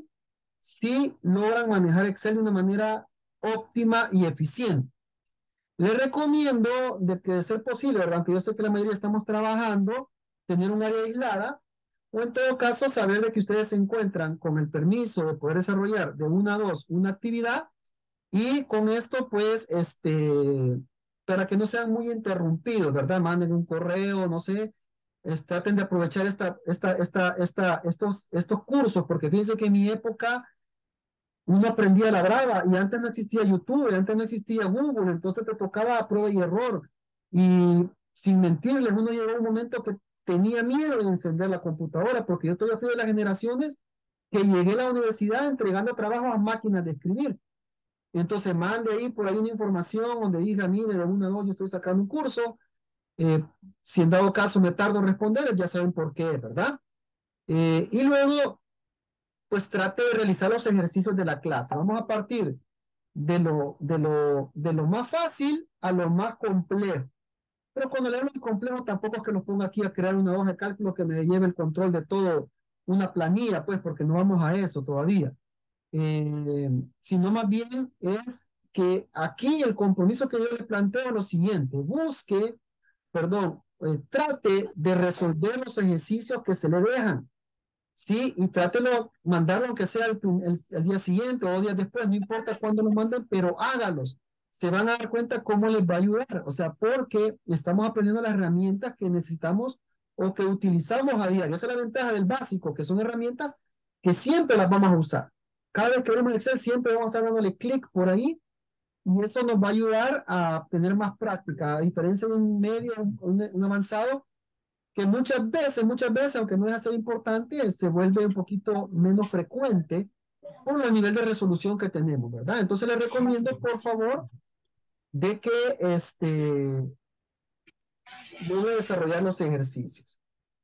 si logran manejar Excel de una manera óptima y eficiente. Les recomiendo de que de ser posible, ¿verdad? Aunque yo sé que la mayoría estamos trabajando, tener un área aislada, o en todo caso saber de que ustedes se encuentran con el permiso de poder desarrollar de una a dos una actividad, y con esto pues, este, para que no sean muy interrumpidos, ¿verdad? Manden un correo, no sé, es, traten de aprovechar esta, esta, esta, esta, estos, estos cursos, porque fíjense que en mi época uno aprendía a la brava, y antes no existía YouTube, antes no existía Google, entonces te tocaba a prueba y error. Y sin mentirles, uno llegó a un momento que tenía miedo de encender la computadora, porque yo todavía fui de las generaciones que llegué a la universidad entregando trabajo a máquinas de escribir. Entonces mande ahí por ahí una información donde diga, mire, de una a dos yo estoy sacando un curso, eh, si en dado caso me tardo en responder, ya saben por qué, ¿verdad? Eh, y luego, pues trate de realizar los ejercicios de la clase. Vamos a partir de lo, de lo, de lo más fácil a lo más complejo. Pero cuando le hablo de complejo, tampoco es que nos ponga aquí a crear una hoja de cálculo que me lleve el control de todo, una planilla, pues, porque no vamos a eso todavía. Eh, sino más bien es que aquí el compromiso que yo le planteo es lo siguiente: busque, perdón, eh, trate de resolver los ejercicios que se le dejan. Sí, y trátelo, mandarlo aunque sea el, el, el día siguiente o días después, no importa cuándo lo manden, pero hágalos. Se van a dar cuenta cómo les va a ayudar, o sea, porque estamos aprendiendo las herramientas que necesitamos o que utilizamos a diario. Esa es la ventaja del básico, que son herramientas que siempre las vamos a usar. Cada vez que vemos Excel, siempre vamos a estar dándole clic por ahí, y eso nos va a ayudar a tener más práctica, a diferencia de un medio, un, un avanzado, que muchas veces, muchas veces, aunque no deja de ser importante, se vuelve un poquito menos frecuente por el nivel de resolución que tenemos, ¿verdad? Entonces les recomiendo, por favor, de que este, logre desarrollar los ejercicios.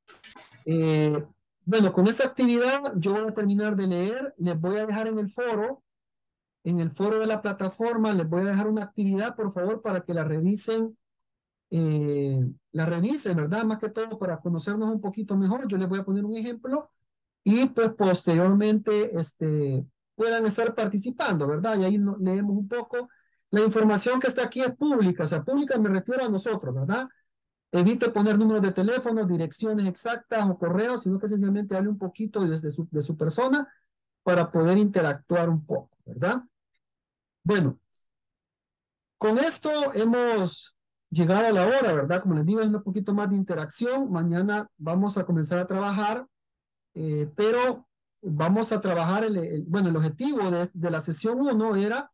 Eh, bueno, con esta actividad yo voy a terminar de leer. Les voy a dejar en el foro, en el foro de la plataforma, les voy a dejar una actividad, por favor, para que la revisen. Eh, la revisen, ¿verdad? Más que todo para conocernos un poquito mejor. Yo les voy a poner un ejemplo y pues posteriormente este, puedan estar participando, ¿verdad? Y ahí no, leemos un poco. La información que está aquí es pública, o sea, pública me refiero a nosotros, ¿verdad? Evite poner números de teléfono, direcciones exactas o correos, sino que sencillamente hable un poquito desde su, de su persona para poder interactuar un poco, ¿verdad? Bueno, con esto hemos llegado a la hora, ¿verdad? Como les digo, es un poquito más de interacción. Mañana vamos a comenzar a trabajar, eh, pero vamos a trabajar, el, el- bueno, el objetivo de, de la sesión uno era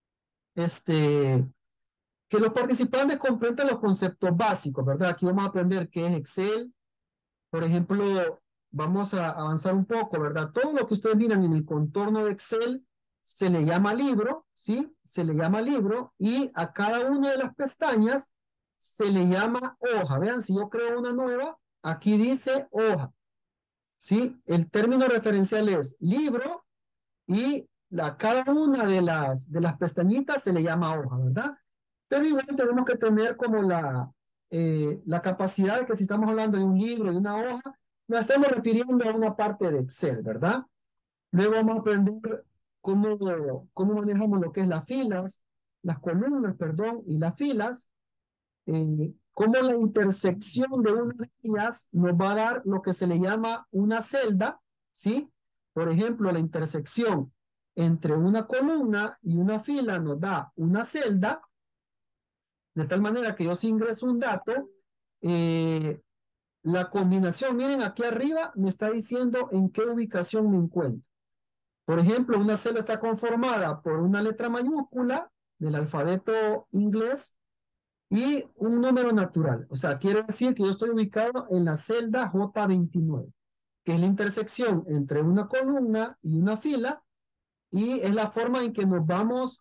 este, que los participantes comprendan los conceptos básicos, ¿verdad? Aquí vamos a aprender qué es Excel. Por ejemplo, vamos a avanzar un poco, ¿verdad? Todo lo que ustedes miran en el contorno de Excel se le llama libro, ¿sí? Se le llama libro, y a cada una de las pestañas se le llama hoja. Vean, si yo creo una nueva, aquí dice hoja, ¿sí? El término referencial es libro, y la, cada una de las, de las pestañitas se le llama hoja, ¿verdad? Pero igual tenemos que tener como la, eh, la capacidad de que si estamos hablando de un libro, de una hoja, nos estamos refiriendo a una parte de Excel, ¿verdad? Luego vamos a aprender cómo, cómo manejamos lo que es las filas, las columnas, perdón, y las filas, eh, cómo la intersección de una de ellas nos va a dar lo que se le llama una celda, ¿sí? Por ejemplo, la intersección entre una columna y una fila nos da una celda, de tal manera que yo si ingreso un dato, eh, la combinación, miren aquí arriba, me está diciendo en qué ubicación me encuentro. Por ejemplo, una celda está conformada por una letra mayúscula del alfabeto inglés y un número natural. O sea, quiere decir que yo estoy ubicado en la celda J veintinueve, que es la intersección entre una columna y una fila, y es la forma en que nos vamos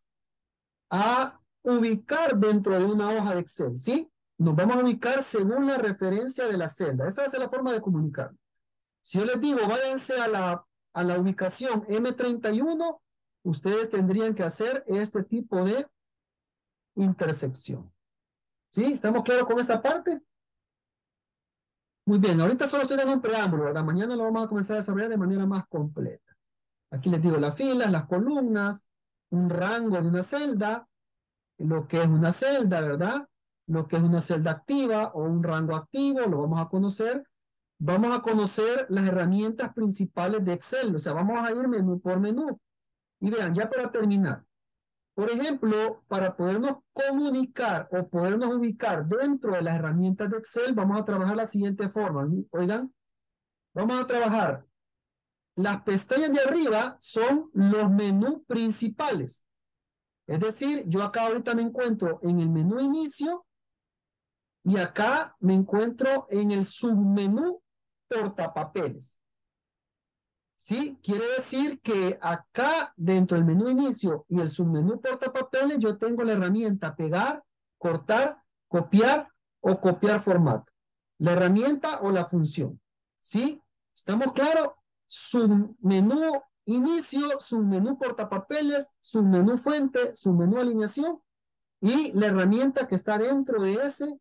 a ubicar dentro de una hoja de Excel, ¿sí? Nos vamos a ubicar según la referencia de la celda. Esa va a ser la forma de comunicar. Si yo les digo, váyanse a la, a la ubicación M treinta y uno, ustedes tendrían que hacer este tipo de intersección. ¿Sí? ¿Estamos claros con esta parte? Muy bien, ahorita solo estoy dando un preámbulo, ¿verdad? Mañana lo vamos a comenzar a desarrollar de manera más completa. Aquí les digo las filas, las columnas, un rango de una celda, lo que es una celda, ¿verdad? Lo que es una celda activa o un rango activo, lo vamos a conocer. Vamos a conocer las herramientas principales de Excel, o sea, vamos a ir menú por menú. Y vean, ya para terminar, por ejemplo, para podernos comunicar o podernos ubicar dentro de las herramientas de Excel, vamos a trabajar la siguiente forma. Oigan, vamos a trabajar. Las pestañas de arriba son los menús principales. Es decir, yo acá ahorita me encuentro en el menú inicio y acá me encuentro en el submenú portapapeles. ¿Sí? Quiere decir que acá dentro del menú inicio y el submenú portapapeles yo tengo la herramienta pegar, cortar, copiar o copiar formato. La herramienta o la función. ¿Sí? ¿Estamos claros? Submenú inicio, submenú portapapeles, submenú fuente, submenú alineación y la herramienta que está dentro de ese,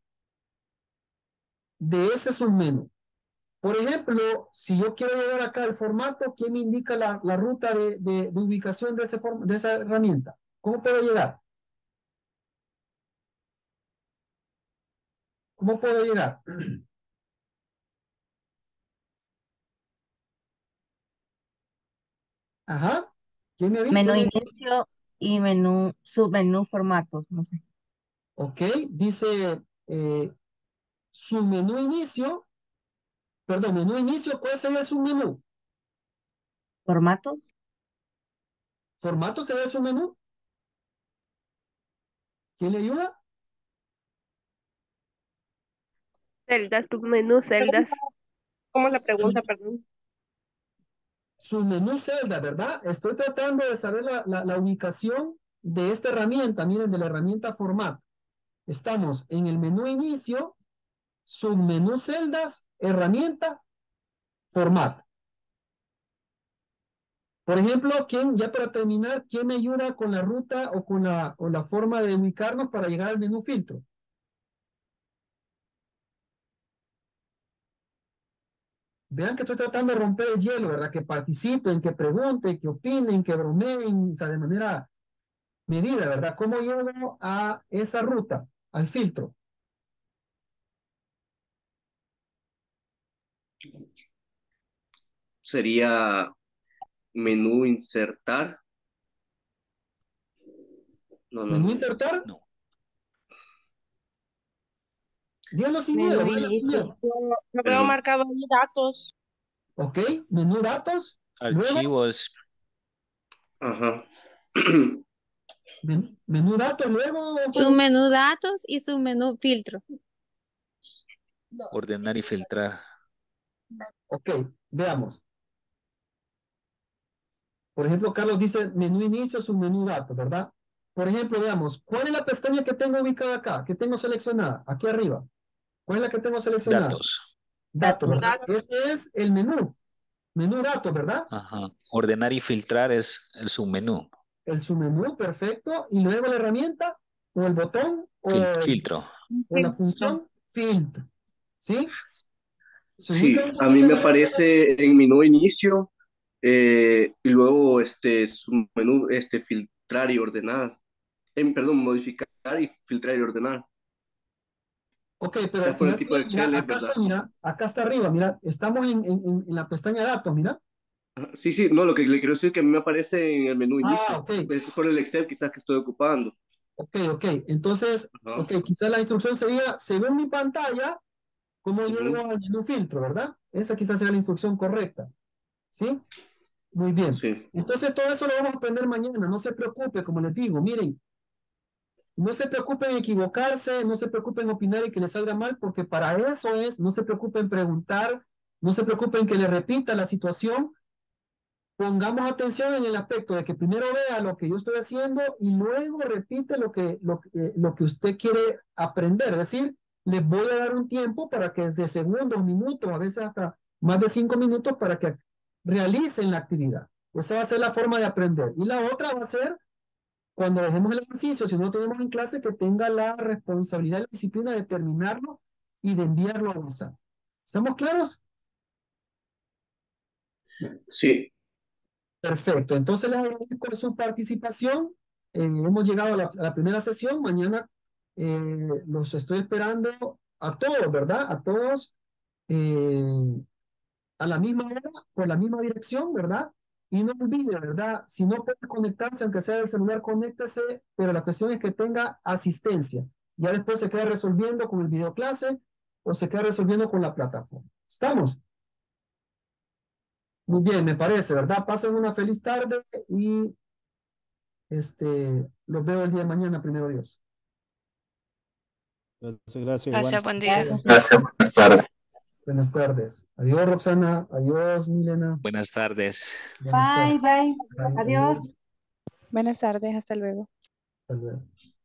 de ese submenú. Por ejemplo, si yo quiero llegar acá al formato, ¿quién me indica la, la ruta de, de, de ubicación de, ese form- de esa herramienta? ¿Cómo puedo llegar? ¿Cómo puedo llegar? Ajá. ¿Quién me avisa? Menú ¿Quién me- inicio y menú, submenú formatos, no sé. Ok, dice eh, su menú inicio, perdón, menú inicio, ¿cuál sería su menú? ¿Formatos? ¿Formato sería su menú? ¿Quién le ayuda? Celdas, submenú, celdas. ¿Cómo es la Su, pregunta, perdón? su menú celda, ¿verdad? Estoy tratando de saber la, la, la ubicación de esta herramienta, miren, de la herramienta formato. Estamos en el menú inicio, submenú celdas, herramienta, formato. Por ejemplo, ¿quién, ya para terminar, quién me ayuda con la ruta o con la, o la forma de ubicarnos para llegar al menú filtro? Vean que estoy tratando de romper el hielo, ¿verdad? Que participen, que pregunten, que opinen, que bromeen, o sea, de manera medida, ¿verdad? ¿Cómo llego a esa ruta, al filtro? Sería menú insertar. No, no, ¿Menú no. insertar? No. Díganlo sin miedo, Menú díganlo sin inicio. miedo. Yo lo veo El, marcado ahí, datos. Ok, menú datos, luego Archivos, ajá. men- menú datos, luego, Su menú datos y su menú filtro. ordenar y filtrar. ok, veamos. Por ejemplo, Carlos dice menú inicio, su menú datos, ¿verdad? Por ejemplo, veamos, ¿cuál es la pestaña que tengo ubicada acá? Que tengo seleccionada, aquí arriba. ¿Cuál es la que tengo seleccionada? Datos. Datos, Datos. ¿verdad? Datos. Este es el menú. Menú datos, ¿verdad? Ajá. Ordenar y filtrar es el submenú. El submenú, perfecto. Y luego la herramienta, o el botón, o, Fil- filtro. o la Filtro. función filtro. ¿Sí? ¿Se Sí, ubican un a mí poquito me mejor? aparece en menú inicio eh, y luego este su menú este filtrar y ordenar. Em, perdón, modificar y filtrar y ordenar. Ok, pero Quizás por el fíjate, tipo de mira, Excel, es acá verdad. está, mira, acá está arriba, mira, estamos en, en, en- en la pestaña datos, mira. Ajá. Sí, sí, no, lo que le quiero decir es que a mí me aparece en el menú Ah, inicio. ok, Es por el Excel quizás que estoy ocupando. ok, ok. Entonces, Ajá. ok, quizás la instrucción sería, según mi pantalla, cómo llego Ujú. al menú filtro, ¿verdad? Esa quizás sea la instrucción correcta, ¿sí? Muy bien. Sí. Entonces, todo eso lo vamos a aprender mañana, no se preocupe, como les digo, miren, no se preocupen en equivocarse, no se preocupen en opinar y que les salga mal, porque para eso es, no se preocupen en preguntar, no se preocupen que le repita la situación. Pongamos atención en el aspecto de que primero vea lo que yo estoy haciendo y luego repite lo que, lo, que- lo que usted quiere aprender. Es decir, les voy a dar un tiempo para que desde segundos, minutos, a veces hasta más de cinco minutos para que realicen la actividad. Esa va a ser la forma de aprender. Y la otra va a ser cuando dejemos el ejercicio, si no lo tenemos en clase, que tenga la responsabilidad y la disciplina de terminarlo y de enviarlo a WhatsApp. ¿Estamos claros? Sí. Perfecto. Entonces les agradezco por su participación. Eh, hemos llegado a la, a la primera sesión. Mañana eh, los estoy esperando a todos, ¿verdad? A todos eh, a la misma hora, por la misma dirección, ¿verdad? Y no olvide, ¿verdad? Si no puede conectarse, aunque sea del celular, conéctese, pero la cuestión es que tenga asistencia. Ya después se queda resolviendo con el video clase o se queda resolviendo con la plataforma. ¿Estamos? Muy bien, me parece, ¿verdad? Pasen una feliz tarde y este, los veo el día de mañana, primero Dios. Gracias, gracias, Gracias, igual. buen día. Gracias. Buenas tardes. Buenas tardes. Adiós, Roxana. Adiós, Milena. Buenas tardes. Buenas Bye, tardes. bye. Bye. Adiós. Adiós. Buenas tardes, hasta luego. Hasta luego.